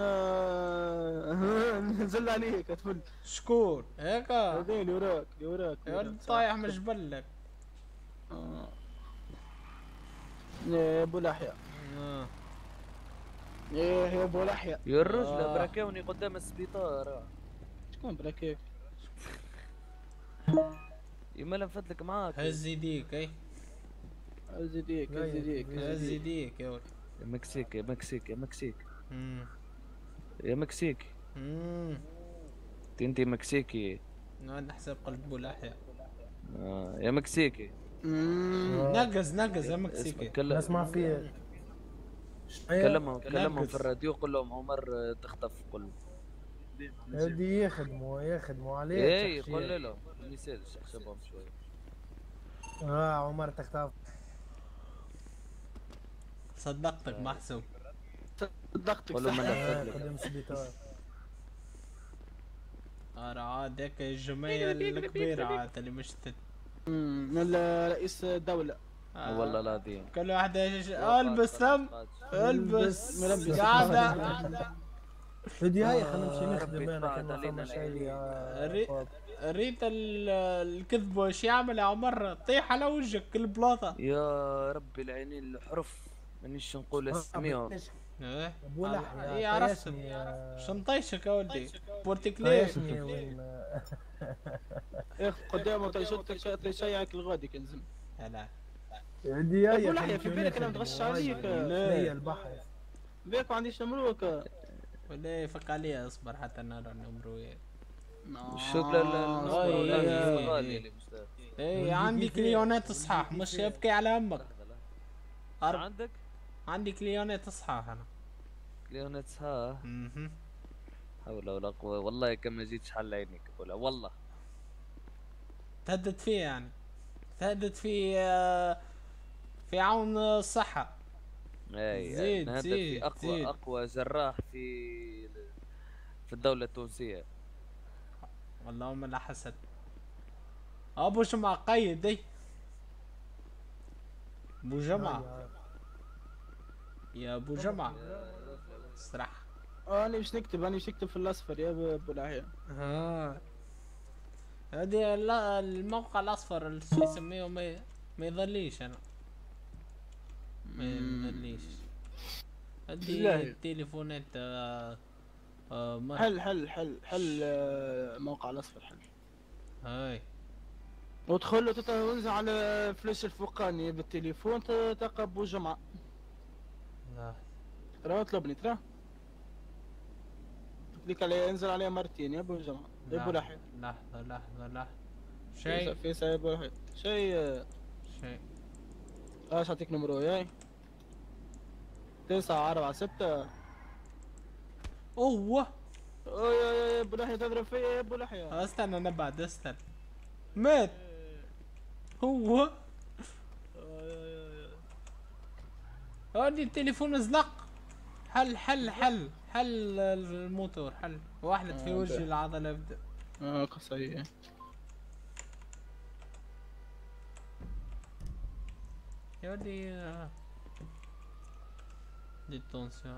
نزل عليك تفل. شكون هيكا؟ هذي اللي وراك اللي وراك. يا ولد طايح من جبلك. اه يا ابو لحية. اه ايه يا ابو لحية. يا الرجل براكاوني قدام السبيطار. شكون براكيك؟ يما نفدلك معاك. هز يديك اي هز يديك هز يديك هز يديك يا ولد. يا مكسيك يا مكسيك يا مكسيك. امم يا مكسيك. امم انتي مكسيكي. نقعد نحسب قلب ابو لحية. اه يا مكسيكي. نقز نقز يا مكسيكي. نسمع فيه. كلمهم كلمهم في الراديو قول لهم عمر تخطف قول. هادي يخدموا يخدموا عليه. اي قول لهم ما يسالش حسبهم شوي. اه عمر تخطف. صدقتك محسوب. صدقتك صح. قدام السبيطار. اه عاد هيك الجمعية الكبيرة عاد اللي مشتت. امم رئيس الدولة. آه. والله العظيم. كل واحد البس ثم البس ملبس قاعدة. بدي هاي خلينا نمشي نخدم انا كنا فما شيء. ريت الكذب واش يعمل يا عمر طيح على وجهك كل بلاطة. يا ربي العينين الحرف مانيش نقول اسميهم. ايه ابو لحية ايه عرفت شنطيشك يا ولدي بورتيكلير. يا اخي قدامه تشيعك الغادي كنزل. هلا عندي يا ابو لحية في بالك انا متغش عليك. لا البحر بيك ما عنديش نمروك. ولا فك عليها اصبر حتى نرى نمرو. الشغل الغالي اللي مستاهل. اي عندي كليونات صحاح، مش يبكي على امك. أرب... عندك؟ عندي كليونات صحاح انا. كليونات صحاح؟ اها حول ولا قوة، والله كم ما جيتش حل عينيك ولا والله. تهدد فيه يعني، تهدد في في عون الصحة. اي زيد نهدد زيد في اقوى زيد. اقوى جراح في في الدولة التونسية. اللهم لا حسد. ابو جمعة قيد دي. ابو جمعة يا ابو جمعة استرح. انا مش نكتب، انا مش نكتب في الاصفر يا ابو العيال. ها هذه الموقع الاصفر اللي يسميه ما ما يظليش انا، ما يظليش. هذه التليفونات آه آه حل حل حل حل آه موقع الاصفر حل. هاي وتدخل وتنزل على الفلاش الفوقاني بالتليفون تلقى ابو جمعة. لا ترى اطلبني ترى تكليك عليه، انزل عليه مرتين يا ابو جمعة يا ابو لحية. لحظة لحظة لحظة شيء في يا ابو لحية شيء شيء ايش اعطيك نمرو ياي تسعة أربعة ستة. اوه اوه يا ابو لحية تضرب فيا يا ابو لحية. استنى انا بعد استنى مات هو. هادي التليفون ازلق. حل حل حل حل الموتور حل واحد في وجه العضلة يبدأ. اه قصية يا ودي دي التونسيون.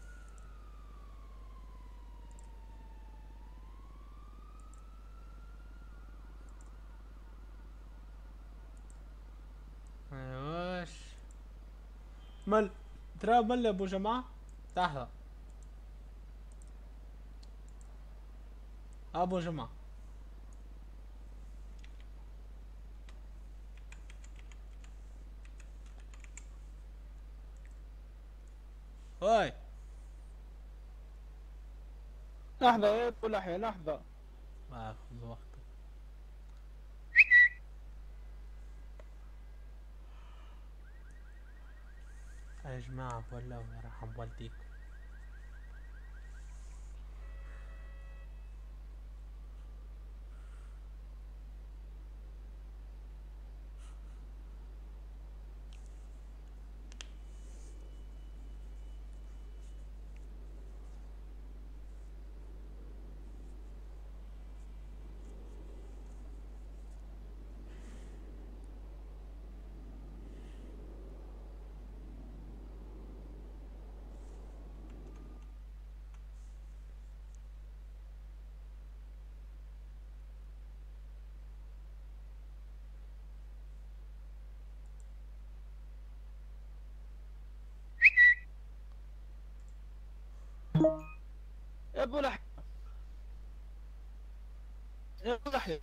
ايواش مل ترى مل يا ابو جماعة. لحظة ابو جماعة هاي لحظة يا ابو لحية لحظة. ما اخذ وقتك يا جماعة ولا يرحم والديكم. يا ابو لحية يا ابو لحية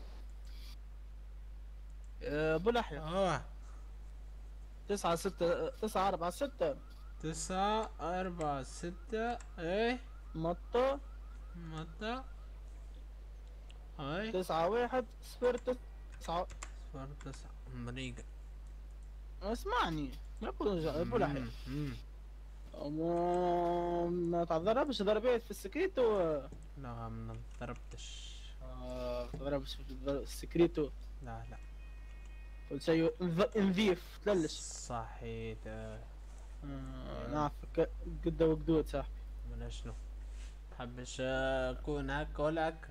يا ابو لحية. اه تسعة ستة تسعة أربعة ستة تسعة أربعة ستة ايه مطة مطة ايه تسعة واحد صفر تسعة صفر تسعة مريقة. اسمعني يا ابو يا ابو لحية ما تعذربش ضربات في السكريتو. لا ما ضربتش. اه تضربش في السكريتو. لا لا كل شيء نظيف تلش. صحيت آه. نعرفك قدة وقدود صاحبي. من شنو حبش اكون هكا ولا هكا.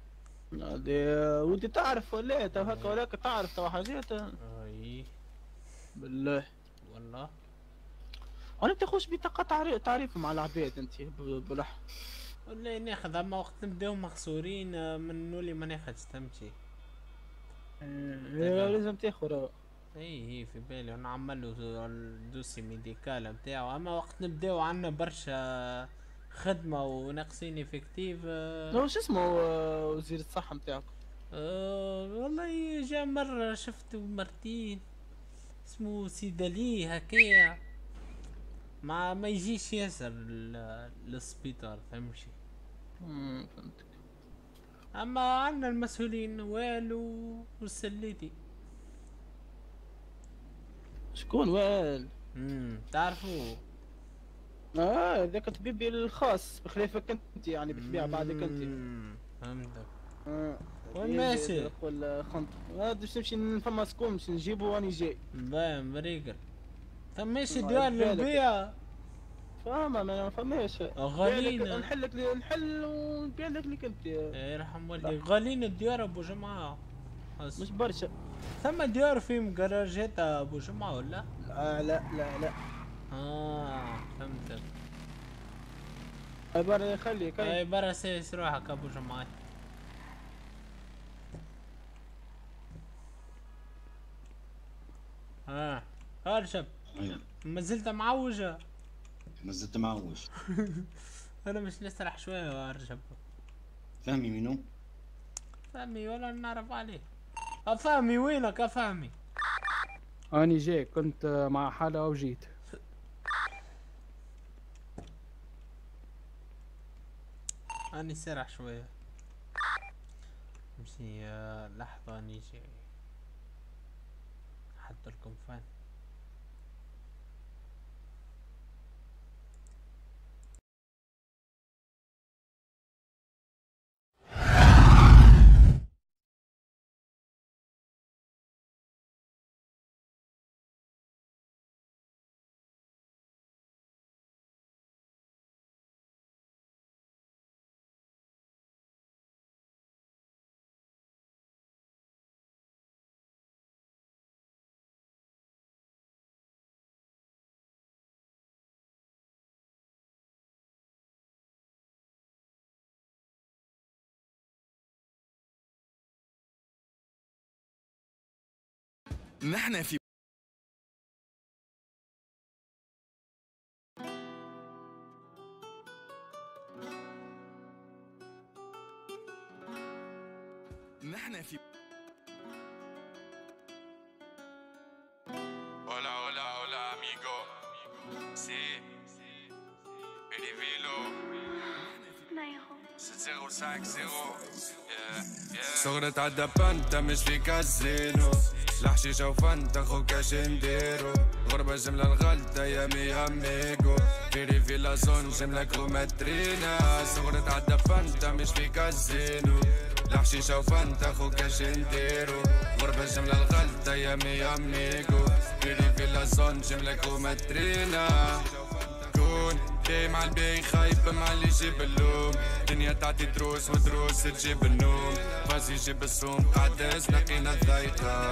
ودي تعرف ولا تو هكا ولا هكا تعرف تو حاجات. اي بالله والله انا بتاخوش بطاقة تعريف تعريف مع العباد انت بلح ولا ناخذ. اما وقت نبداو مخسورين من نولي ما ناخذش تمشي. ايه لازم تاخذ. اي هي في بالي انا عملو الدوسي ميديكال نتاعو. اما وقت نبداو عنا برشا خدمة وناقصين افكتيف. لو شو اسمه وزير الصحة نتاعك؟ أه والله جا مرة شفته مرتين اسمه سيدالي هكايا ما ما يجيش ياسر للسبيطار فهمشي. امم فهمتك. اما عندنا المسؤولين والو والسليتي. شكون وال؟ امم تعرفوا اه ذاك طبيبي الخاص بخلافك انت يعني بالطبيعه بعدك انت. فهمتك. اه وين ماشي؟ ولا خنط آه باش نمشي فما سكون باش نجيبو راني جاي. باين بريقل. ثم ماشي ديار للبيع. فما ما فماش. غاليين. نحلك نحل ونبيع لك اللي كنت. يرحم والديك غاليين الديار ابو جمعه. مش برشا. ثم ديار فيهم جراجات ابو جمعه ولا؟ لا لا لا لا. اه فهمتك. اي برا خليك اي برا سيس روحك ابو جمعه. اه ارشب. ما زلت معوجه. ما زلت معوج. انا مش نسرح شويه وارشب. فهمي منو؟ فهمي ولا نعرف عليه. افهمي وينك افهمي؟ اني جاي كنت مع حالة وجيت. اني سرح شويه. امشي لحظه اني جاي. حط لكم فن. نحن في نحن في Hola, hola, hola, amigo. Sí. Perivilo. ستة صفر خمسة صفر. صغرت عدى بانتا مش في كازينو. الحشيشة وفانتا خوك اش نديرو. غربة جملة الغلطة يا مي اميغو. فيري في لا زون جملة كروماترينا. صغرت عدى بانتا مش في كازينو. الحشيشة وفانتا خوك اش نديرو. غربة جملة الغلطة يا مي اميغو. فيري في لا زون جملة كروماترينا. كون جاي مع البي خايب مع اللي يجيب اللوم. الدنيا تعطي دروس ودروس تجيب النوم. فازي جيب السوم قعدز نقينا الضيطة.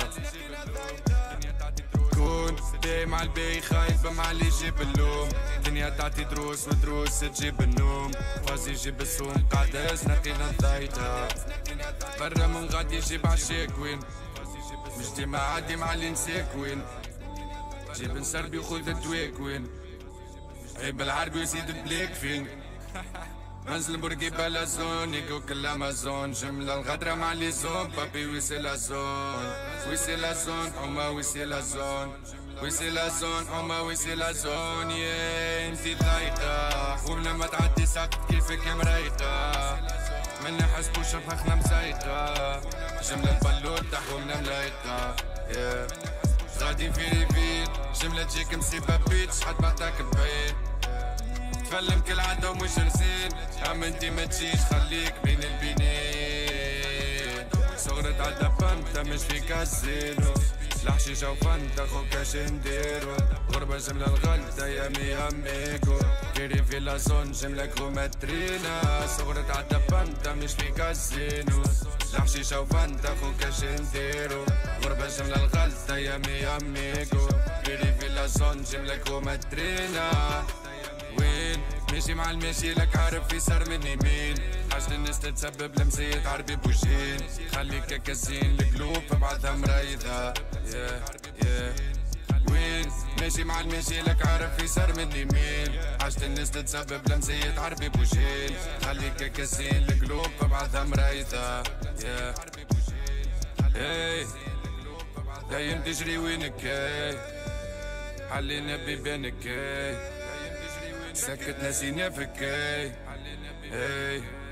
كون جاي مع البي خايب مع اللي يجيب اللوم. الدنيا تعطي دروس ودروس تجيب النوم. فازي جيب السوم قعدز نقينا الضيطة. برا من غادي يجيب عالشيكوين. مش ديما عادي مع اللي نسيكوين. جيب نسربي وخذ التويكوين. عيب العربي ويزيد البليك فين. منزل برقي بلا زون يقو كل امازون. جملة الغدرة مع لي زون بابي ويسي لا زون. ويسي لا زون حما ويسي لا زون. ويسي لا زون حما ويسي لا زون. يا انتي ضايقة ومنا ما تعدي ساقط كيفك مريقة. منا حسبو شبخنا مسيطة. جملة البلوت تحومنا ملايقة. غادي في ريفيل جملة تجيك مصيبة بيتش حد بعتك بعيد. تفلم كالعادة ومش رزين. عم انتي ما تجيش خليك بين البنين. صغرت عدى بانتا مش في كازينو. الحشيشة وفانتا خوك اش نديرو. غربة جملة الغلطة يا مي اميغو. كيري في لا زون جملة كروماترينا. صغرت عدى بانتا مش في كازينو. الحشيشة وفانتا خوك اش نديرو. غربة جملة الغلطة يا مي اميغو. كيري في لا زون جملة كروماترينا. وين ماشي مع الماشي لك عارف في سر من يمين. حاجة الناس تتسبب لمزيد عربي بوجين. خليك كازين القلوب فبعدها مريضة. yeah, yeah. وين ماشي مع الماشي لك عارف في سر من يمين. حاجة الناس تتسبب لمزيد عربي بوجين. خليك كازين القلوب فبعدها مريضة. yeah. hey. دايم تجري وينك hey. حلينا بيبانك hey. سكت ناسينا فيك اي اي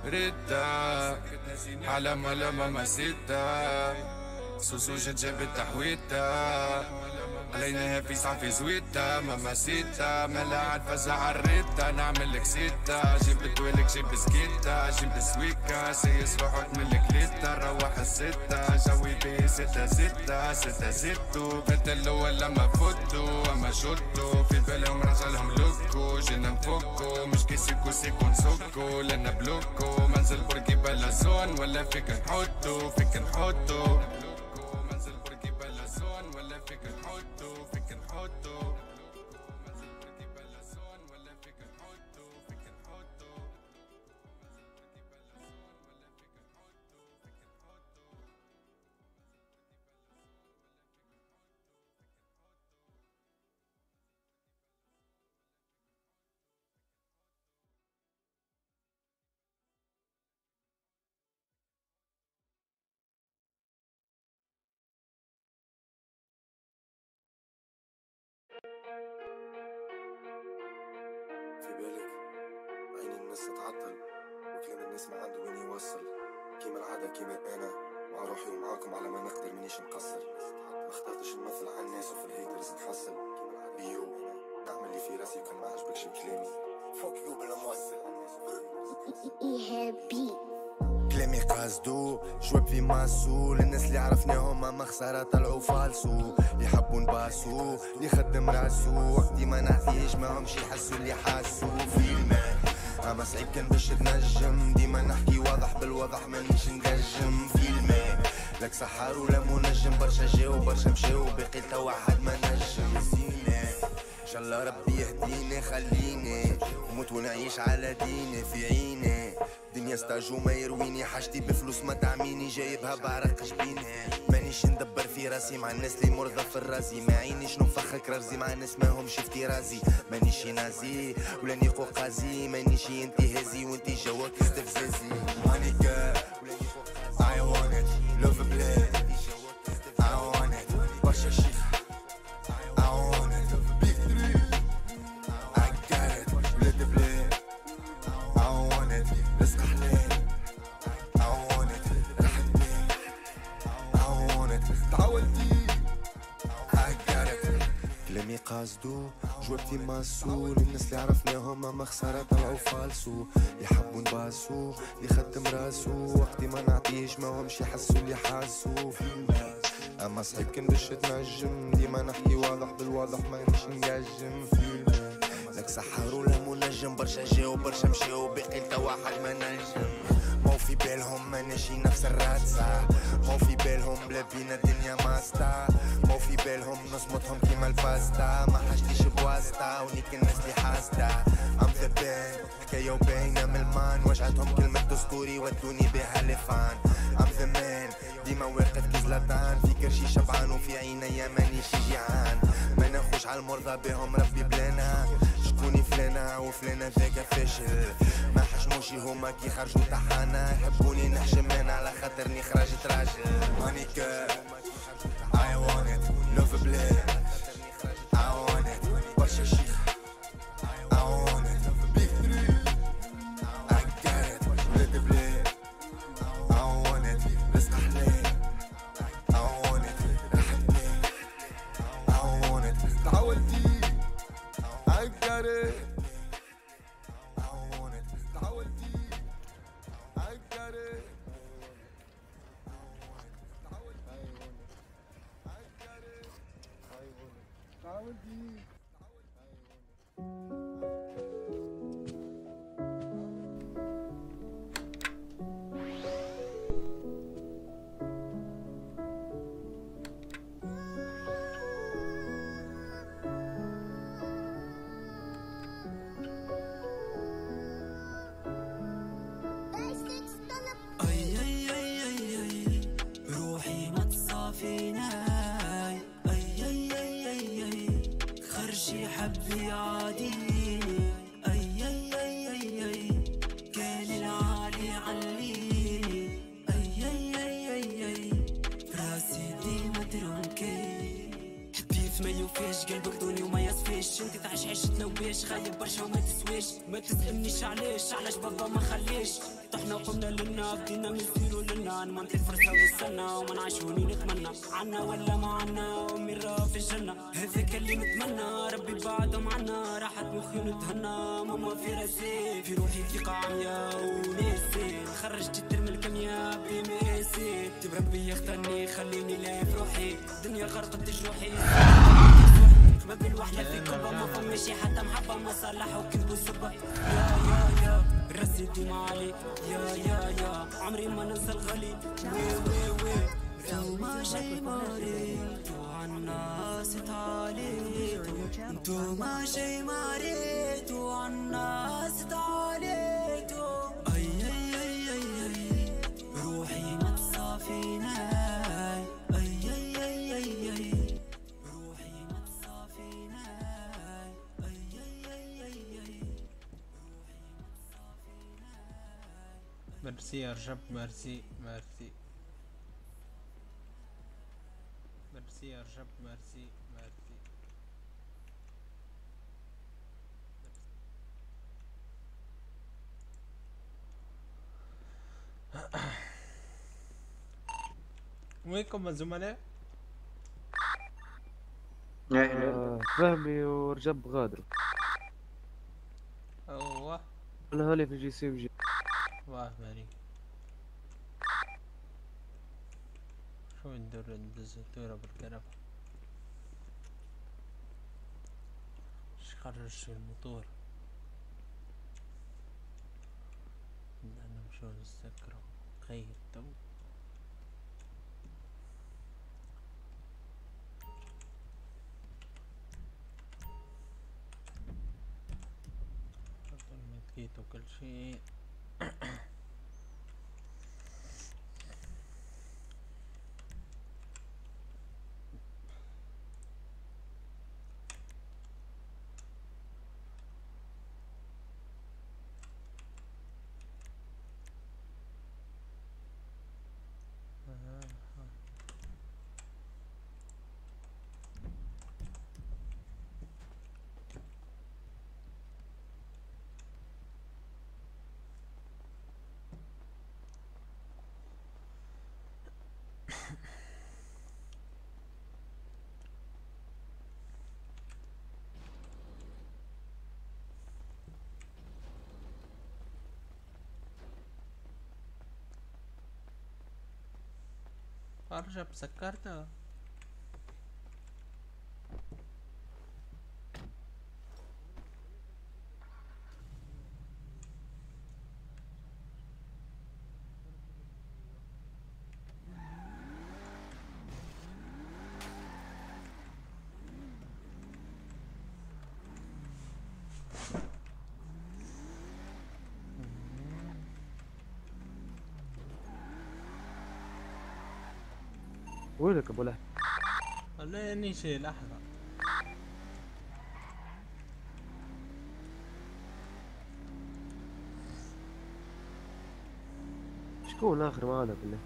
ريتا على لما ما سيتا سوسو جت جابت تحويتا علينا في صافي زويتا ماما سيتا ملا عاد فزع الريتا نعمل لك سيتا جبت ولك جيب سكيتا جيب سويكا سيس روحك من الكليتا روح الستة جوي بي ستة ستة ستة ستو بنت الاول لما فوتو اما شوتو في بالهم رجالهم لوكو جينا نفكو مش كي سيكو سيكو نسكو لنا بلوكو منزل بركي بلا زون ولا فيك نحطو فيك نحطو منزل بركي بلا زون ولا فيك نحطو فيك نحطو منزل بركي بلا زون ولا فيك نحطو فيك نحطو في بالك عيني الناس تتعطل وكلام الناس ما عنده وين يوصل كيما العادة كيما أنا مع روحي ومعاكم على ما نقدر منيش نقصر ما اخترتش نمثل على الناس وفي الهيترز نحصل بيو نعمل اللي في راسي كان ما عجبكش بكلامي فوك يو بلا موصل كلامي قاصدو جواب في ماسو للناس اللي عرفناهم اما خسارة طلعوا فالسو يحبوا نباسو اللي خدم راسو وقتي ما نعطيش ماهمش يحسوا اللي حاسو فيلمان اما صعيب كان باش تنجم ديما نحكي واضح بالواضح مانيش نجم فيلمان لك سحار ولا منجم برشا جاو برشا مشاو باقي تا واحد ما نجم زينة ان شاء الله ربي يهديني خليني وموت ونعيش على ديني في عيني دنيا ستاج وما يرويني حاجتي بفلوس ما تعميني جايبها بعرق جبيني مانيش ندبر في راسي مع الناس اللي مرضى في الرازي ما عينيش نفخك رازي مع الناس ما همش في رازي مانيش نازي ولا نيقو قازي مانيش انتهازي وانتي جواك استفزازي مانيكا I want it love blade I want it برشا شيخ I want it big three I got it ولاد بلاد I want it رزق حلال I want it راحة بال I want it تعودتي I got it كلامي قاصدو جوابتي ماسو للناس اللي عرفناهم اما خسارة طلعوا فالسو يحبوا نباسو اللي خدم راسو وقتي ما نعطيش ما همش يحسوا اللي حاسو اما صعيب كان باش تنجم ديما نحكي واضح بالواضح ما نمش نجم فيلم لك سحار ولا منجم برشا جاو برشا مشاو باقي تا واحد ما نجم مو في بالهم مانيشي نفس الراتسة مو في بالهم بلا بينا الدنيا ماستا مو في بالهم نصمتهم كيما الباستا ما حاجتيش بواسطة ونيك الناس اللي حاسدة ام ذا بان حكاية وباينة من المان وجعتهم كلمة دستوري ودوني بها لفان ام ذا مان ديما واقف كي زلطان في كرشي شبعان وفي عينيا مانيش جيعان ما ناخوش على المرضى بهم ربي بلانا شكوني فلانا وفلانا ذاك فاشل ما حشموشي هما كي خرجوا طحانا يحبوني نحشم انا على خاطرني خرجت راجل مانيكا I want it love blade I want it برشا شيخ I want it big three I got it ولاد بلاد I want it رزق حلال I want it راحة بال I want it تعودتي I got it I want it تعودتي I got it أي أي أي أي أي روحي ما تصافيناي أي أي أي أي أي خرجي حبي عاديني أي أي أي أي أي كان العالي عليني أي أي أي أي أي براسي ديما درونكي حديث ما يوفيش قلبك دوني وما يصفيش انت تعيش عيشتنا وبيش خايب برشا وما تسويش ما تسألنيش علاش علاش بابا ما خليش طحنا وقمنا لنا بدينا نسيرو لنا نمنطي الفرصة ونستنى وما نعيشوني نتمنى عنا ولا ما عنا أمي راه في الجنة هذاك اللي نتمنى ربي بعدهم عنا راحت مخي ونتهنى ماما في راسي في روحي ثقة عميا ونسيت خرجت الترم الكيمياء بميسيت بربي يختارني خليني لاهي في روحي الدنيا غرقت جروحي ما بين وحدة في كوبا ما فماشي حتى محبة ما صلح وكذب وسبة يا يا يا راسي ديما علي يا يا يا عمري ما ننسى الغالي وي وي وي تو ما شي مريتو عالناس تعاليتو انتو ما شي مريتو عالناس تعاليتو اي اي اي اي اي روحي ما تصافيناي اي اي اي اي اي روحي ما تصافيناي اي اي اي اي اي ميرسي يا رجب ميرسي ميرسي ميرسي يا رجب ميرسي ميرسي وينكم الزملاء؟ آه، فهمي ورجب غادر. اوه انا هاني في جي سي ام جي. واه مالي شو ندور ندز الدورة بالكرفة شخرج الموتور نمشيو نسكرو خير تو حط الميدكيت وكل شيء. ارجع بسكرتها. وينك ابو لهب؟ والله اني شيء لحظة. شكون اخر معانا بالله؟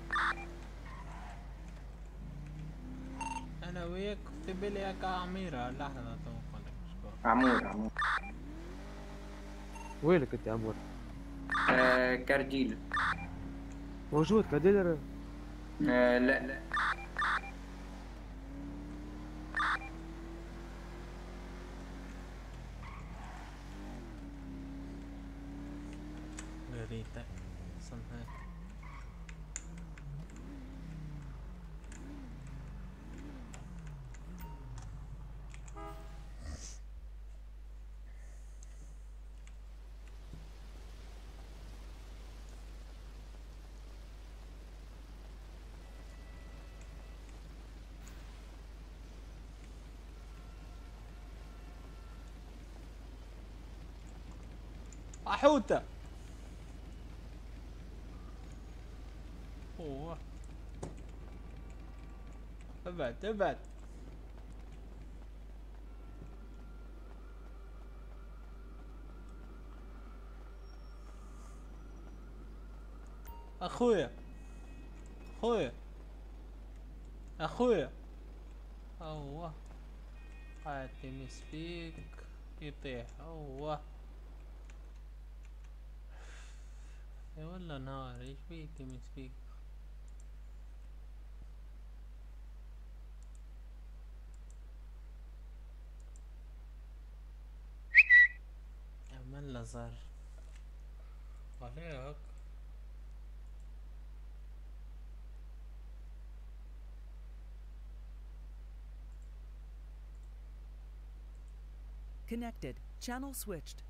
انا وياك في بالي هكا عميرة. لحظة تو نقولك شكون. عمور عمور. وينك انت عمور؟ آه كارديل. موجود كديلر؟ آه لا لا. غريتك صنعت. أحوتة. اوه ابعد ابعد. اخويا اخويا اخويا اوه قاعد يمس فيك يطيح. اوه يا والله نهار ايش بيك يا مسبيك. عملنا صار عليك. Connected. Channel switched.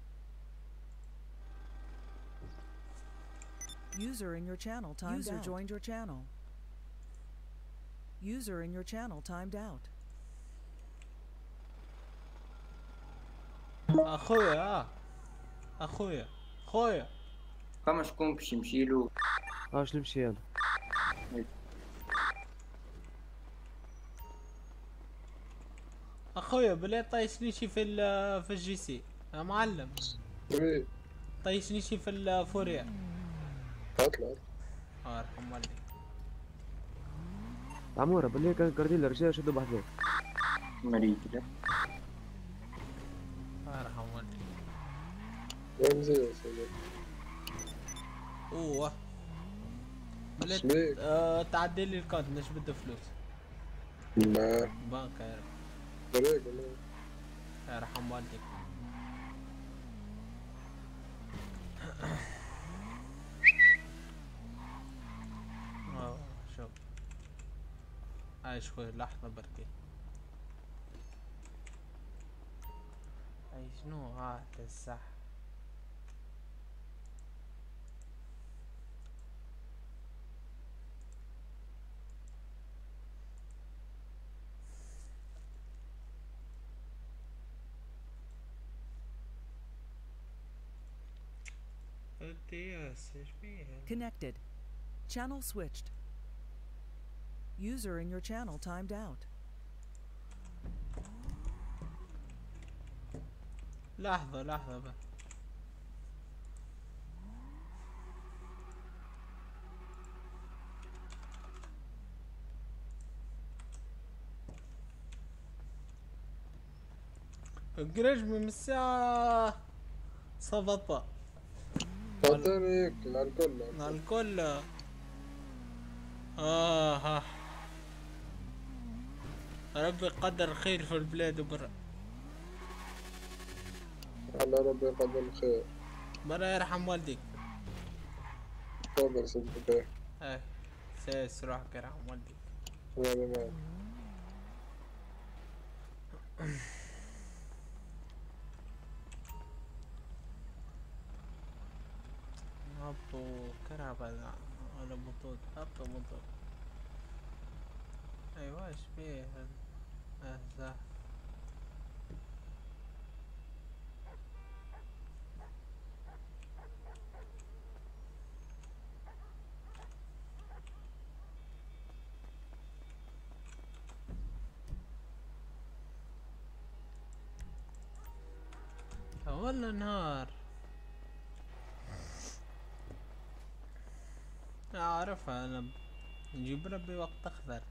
User in your channel timed User out. User joined your channel. User in your channel timed out. اخويا اخويا اخويا فما شكون باش يمشيلو؟ اش نمشي انا؟ اخويا بلا طيشني شي في في الجي سي يا معلم. وي طيشني شي في الفوريا. اطلع الله يرحم والديك. عمورة بالله كان كاردين الرجال شدوا بحذاك. مريض كده. الله يرحم والديك. وين زي يا سيدي؟ اوه بلات آه تعدي لي الكارت مش بده فلوس. لا بنك يا رب. بريك ولا الله يرحم والديك. اه شوف هاي شوي لحظة بركي. هاي شنو هاد الصح؟ Connected. Channel switched. User in your channel timed out. لحظة لحظة بقى. الجريج من الساعة سبعة. فاتنك على الكل على الكل. آه ها ربي قدر خير في البلاد وبرا. على ربي يقدر الخير. برا يرحم والديك. تفضل سيدي بخير. اي ساس روحك يرحم والديك. ولا مال. هبطوا كرهبة على بطوط. هبطوا بطوط. ايوه ايش بيه هذا؟ والله نهار اعرفها انا. نجيب ربي وقت اخضر.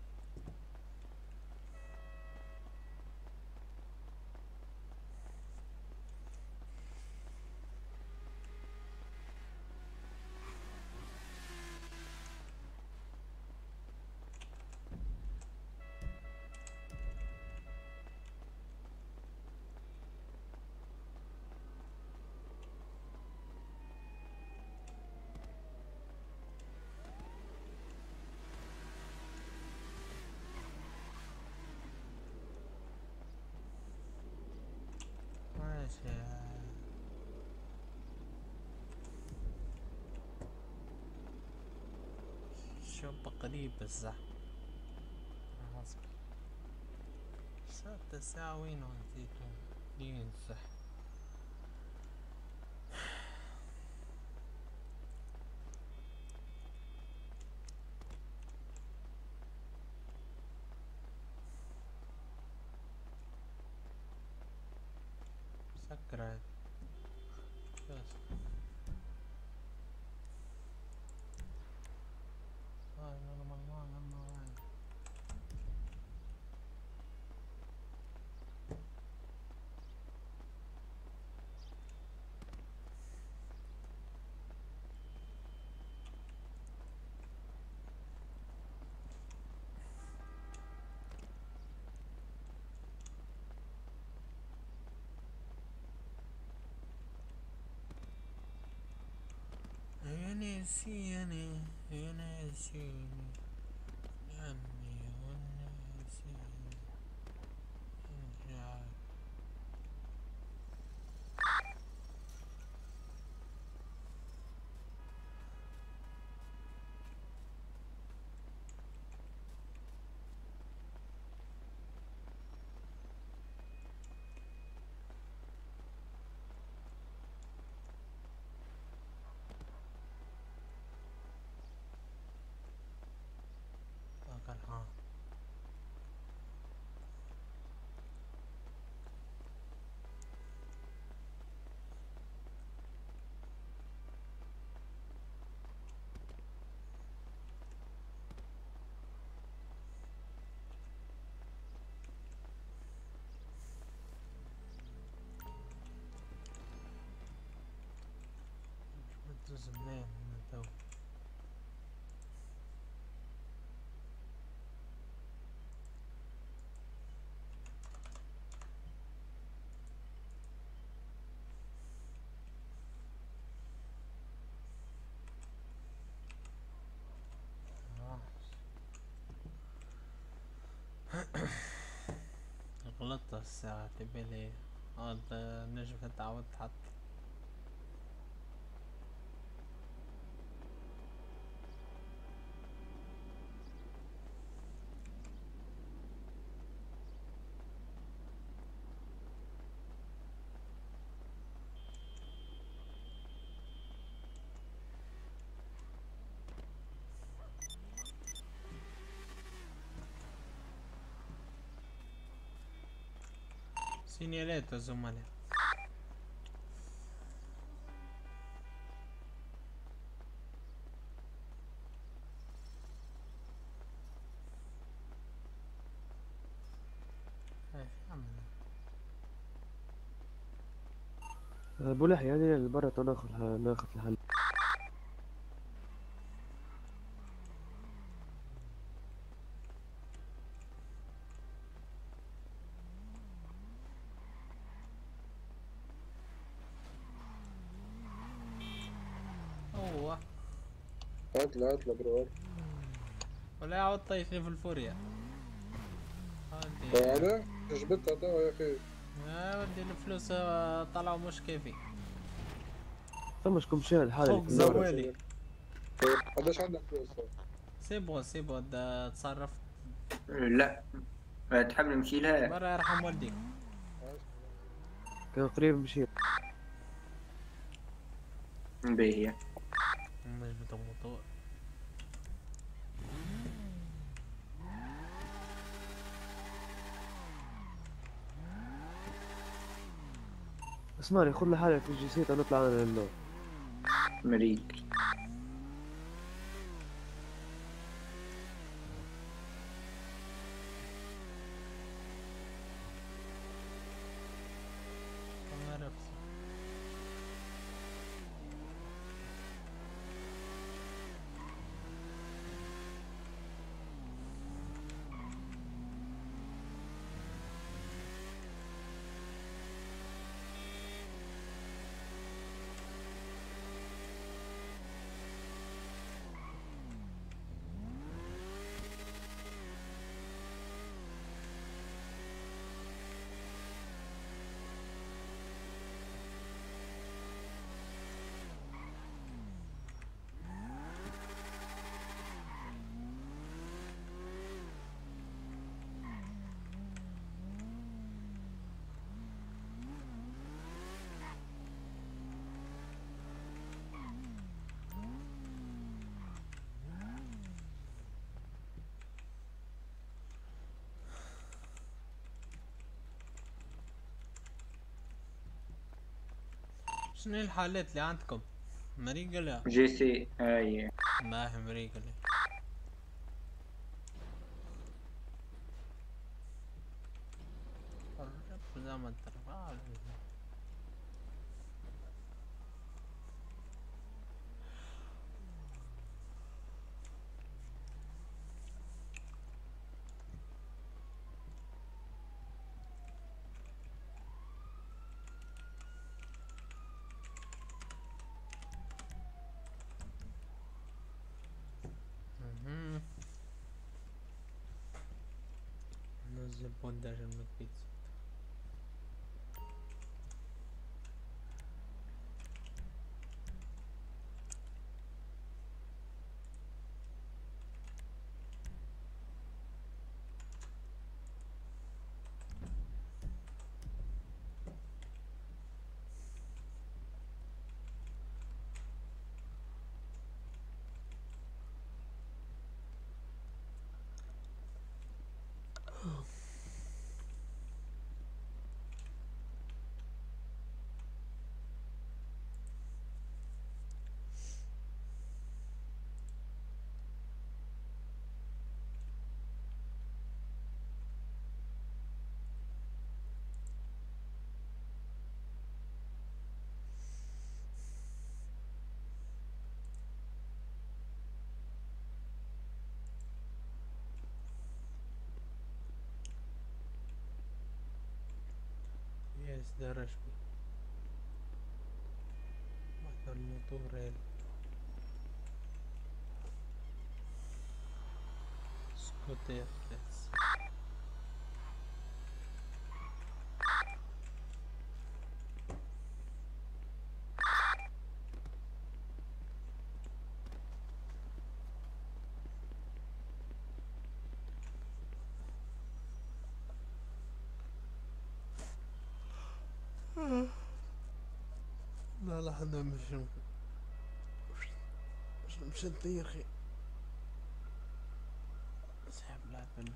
شوب قريب الزح. ساعة ساعة وين نسيتهم ليه الزح. سكرت بس نسيني يا نسيني عمي ونسيني ارجع. ها زمان من تو. غلطت الساعة تبالي هذا نجم تعود تحط. سينيالات الزملاء. ابو لحي يعني البرة ناخذ ناخذ الحل. اوه هاتلا هاتلا برو. ولا يعود طيشني في الفوريا. انا جبتها توا يا اخي. يا ودي الفلوس طلعوا مش كيفي. ثم شكون مشى الحالة فوق زوالي. قداش عندك فلوس؟ سيبو سيبو تصرف. لا تحب نمشي لها. مرة يرحم والديك. كان قريب مشي. باهية. مش بتموتوا. اسمعني خذ لي حالك في الجيسيت ونطلع انا للنور. مريك. شنو الحالات اللي عندكم؟ مريقة لا؟ جي سي اي. ما هي مريقة لا. زمان ترى الزبون ده عشان البيتزا. يس ده رشبي بعد الموتور ريل سكوتير بس. لا لا احنا مش مش مش نطير خي سحب لعب منه.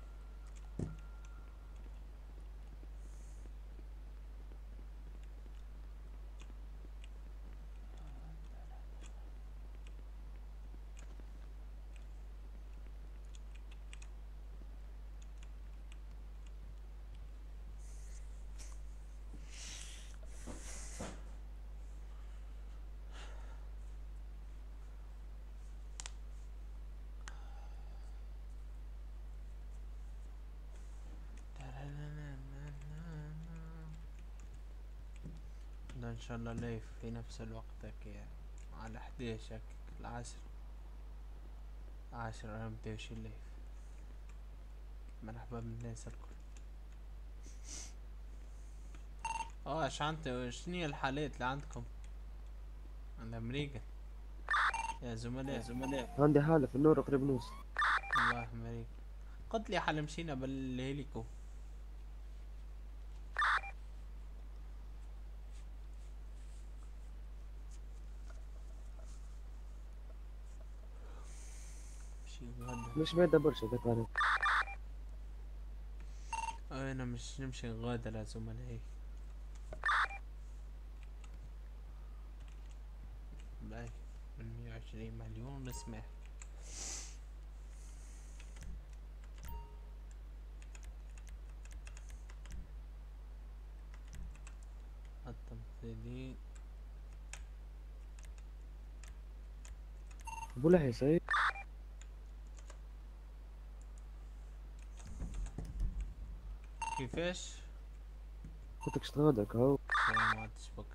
ان شاء الله لايف في نفس الوقت يعني على حداش هكاك العصر عشرة انا مبداوش اللايف. مرحبا بالناس الكل. اه شعنت شنيا الحالات اللي عندكم عند امريكا يا زملاء؟ يا زملاء عندي حالة في النور قريب نوصل. الله امريكا قلت لي حال مشينا بالهيليكو. مش بعيدة برشا ذاك عليك. انا مش نمشي غادة يا زملاء. باي من مية وعشرين مليون نسمع. التمثيلي ابو لحية سعيد كيفاش؟ قلتلك شتغادك هاو. ما عدتش بكري.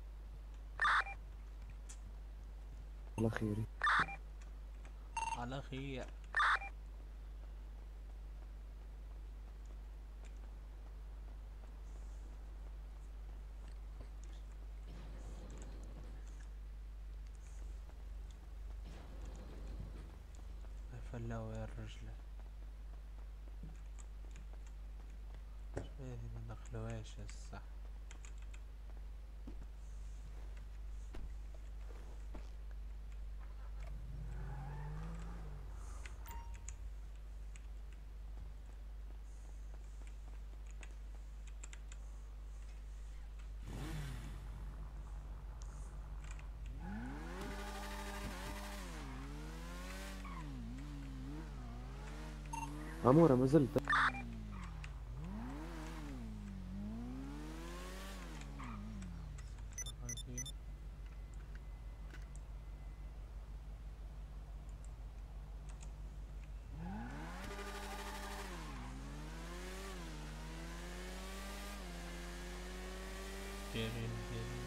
على خيري. على خير. فلاو يا الرجلة شبيه ما دخلوهاش الصح. عمورة ما زلت. جيرين جيرين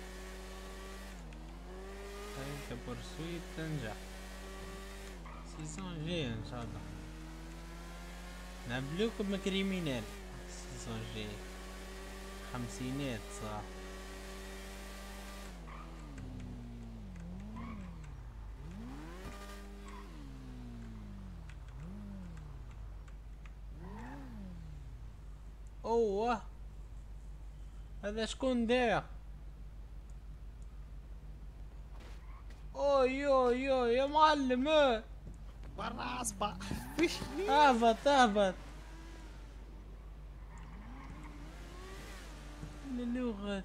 هاي بورسويت تنجح سيزون جاي ان شاء الله. نعملوكم كريمينال صوجي خمسينات صح. اوه هذا شكون داير؟ اوه يو يو يا معلم اه برا اصبع فيشني. اهبط اهبط اللغة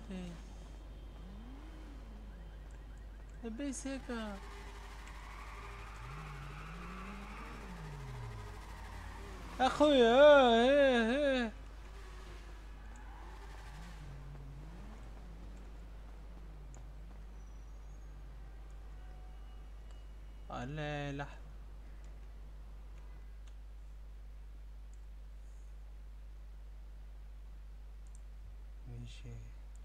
لبس هيك اخويا اه اه اه لا لحظة ماشي.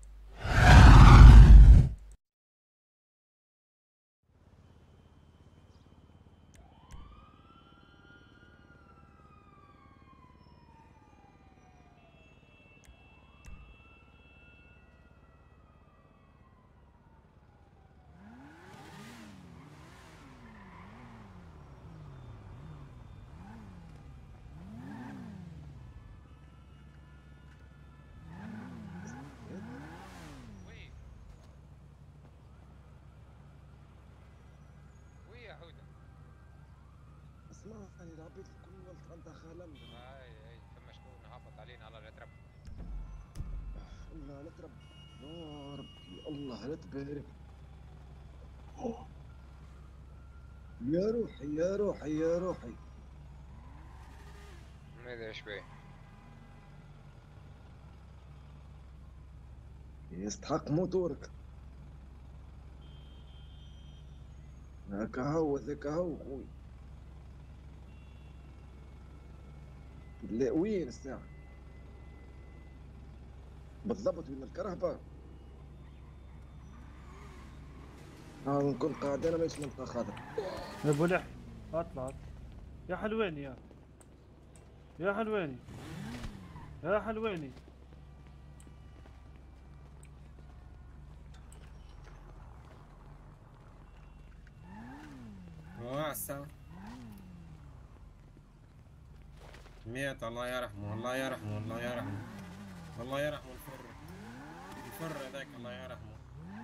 اسمع انا لعبت كل ولد عندها خالم. اي اي ثم شكون هبط علينا على الرترب. الله لا ترب يا ربي الله لا تبارك. يا روحي يا روحي يا روحي. ماذا ايش بيه؟ يستحق موتورك. هاكا هو ذاك هو خوي. لا وين الساعة؟ بالضبط وين الكرهبة؟ ها نكون قاعد انا ماشي منطقة خضراء. يا ابو لحي اطلع يا حلواني يا يا حلواني يا حلواني. واسع ميت الله يرحمه الله يرحمه الله يرحمه الله يرحمه الفر الفر هذاك الله يرحمه.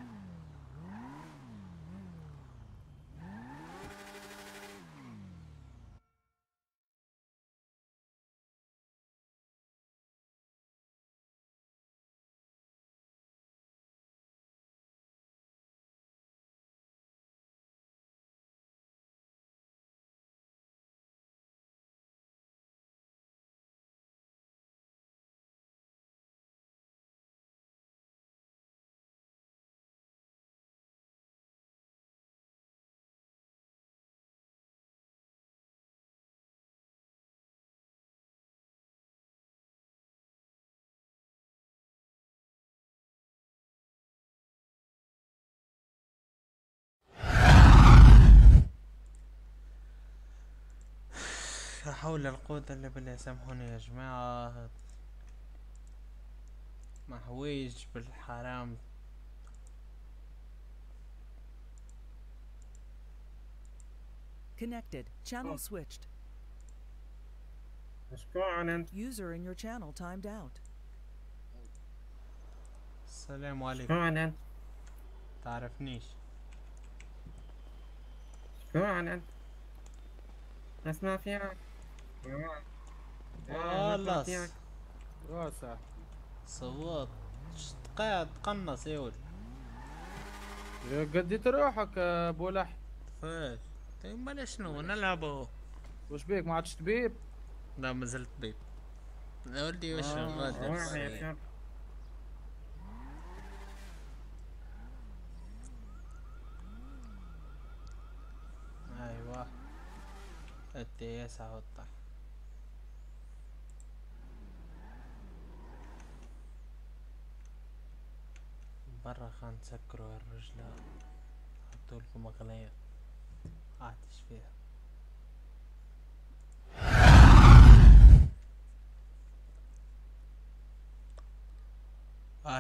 لا حول ولا قوة الا بالله. سامحوني يا جماعة محويج بالحرام. Connected. Channel switched. شكون انت؟ User in your channel timed out. السلام عليكم. شكون انت؟ تعرفنيش. شكون انت؟ اسمع فيك. والله واسع صوت قاعد تقنص يا ولد. قديت روحك يا ابو لحي. فاش امال شنو نلعبوا؟ وش بيك ما عادش تبيب؟ لا ما زلت بيب يا ولدي. وش غادي ايوه التياس هوطة برا خان تسكروا الرجلة حطولكم اغنية عاتش فيها.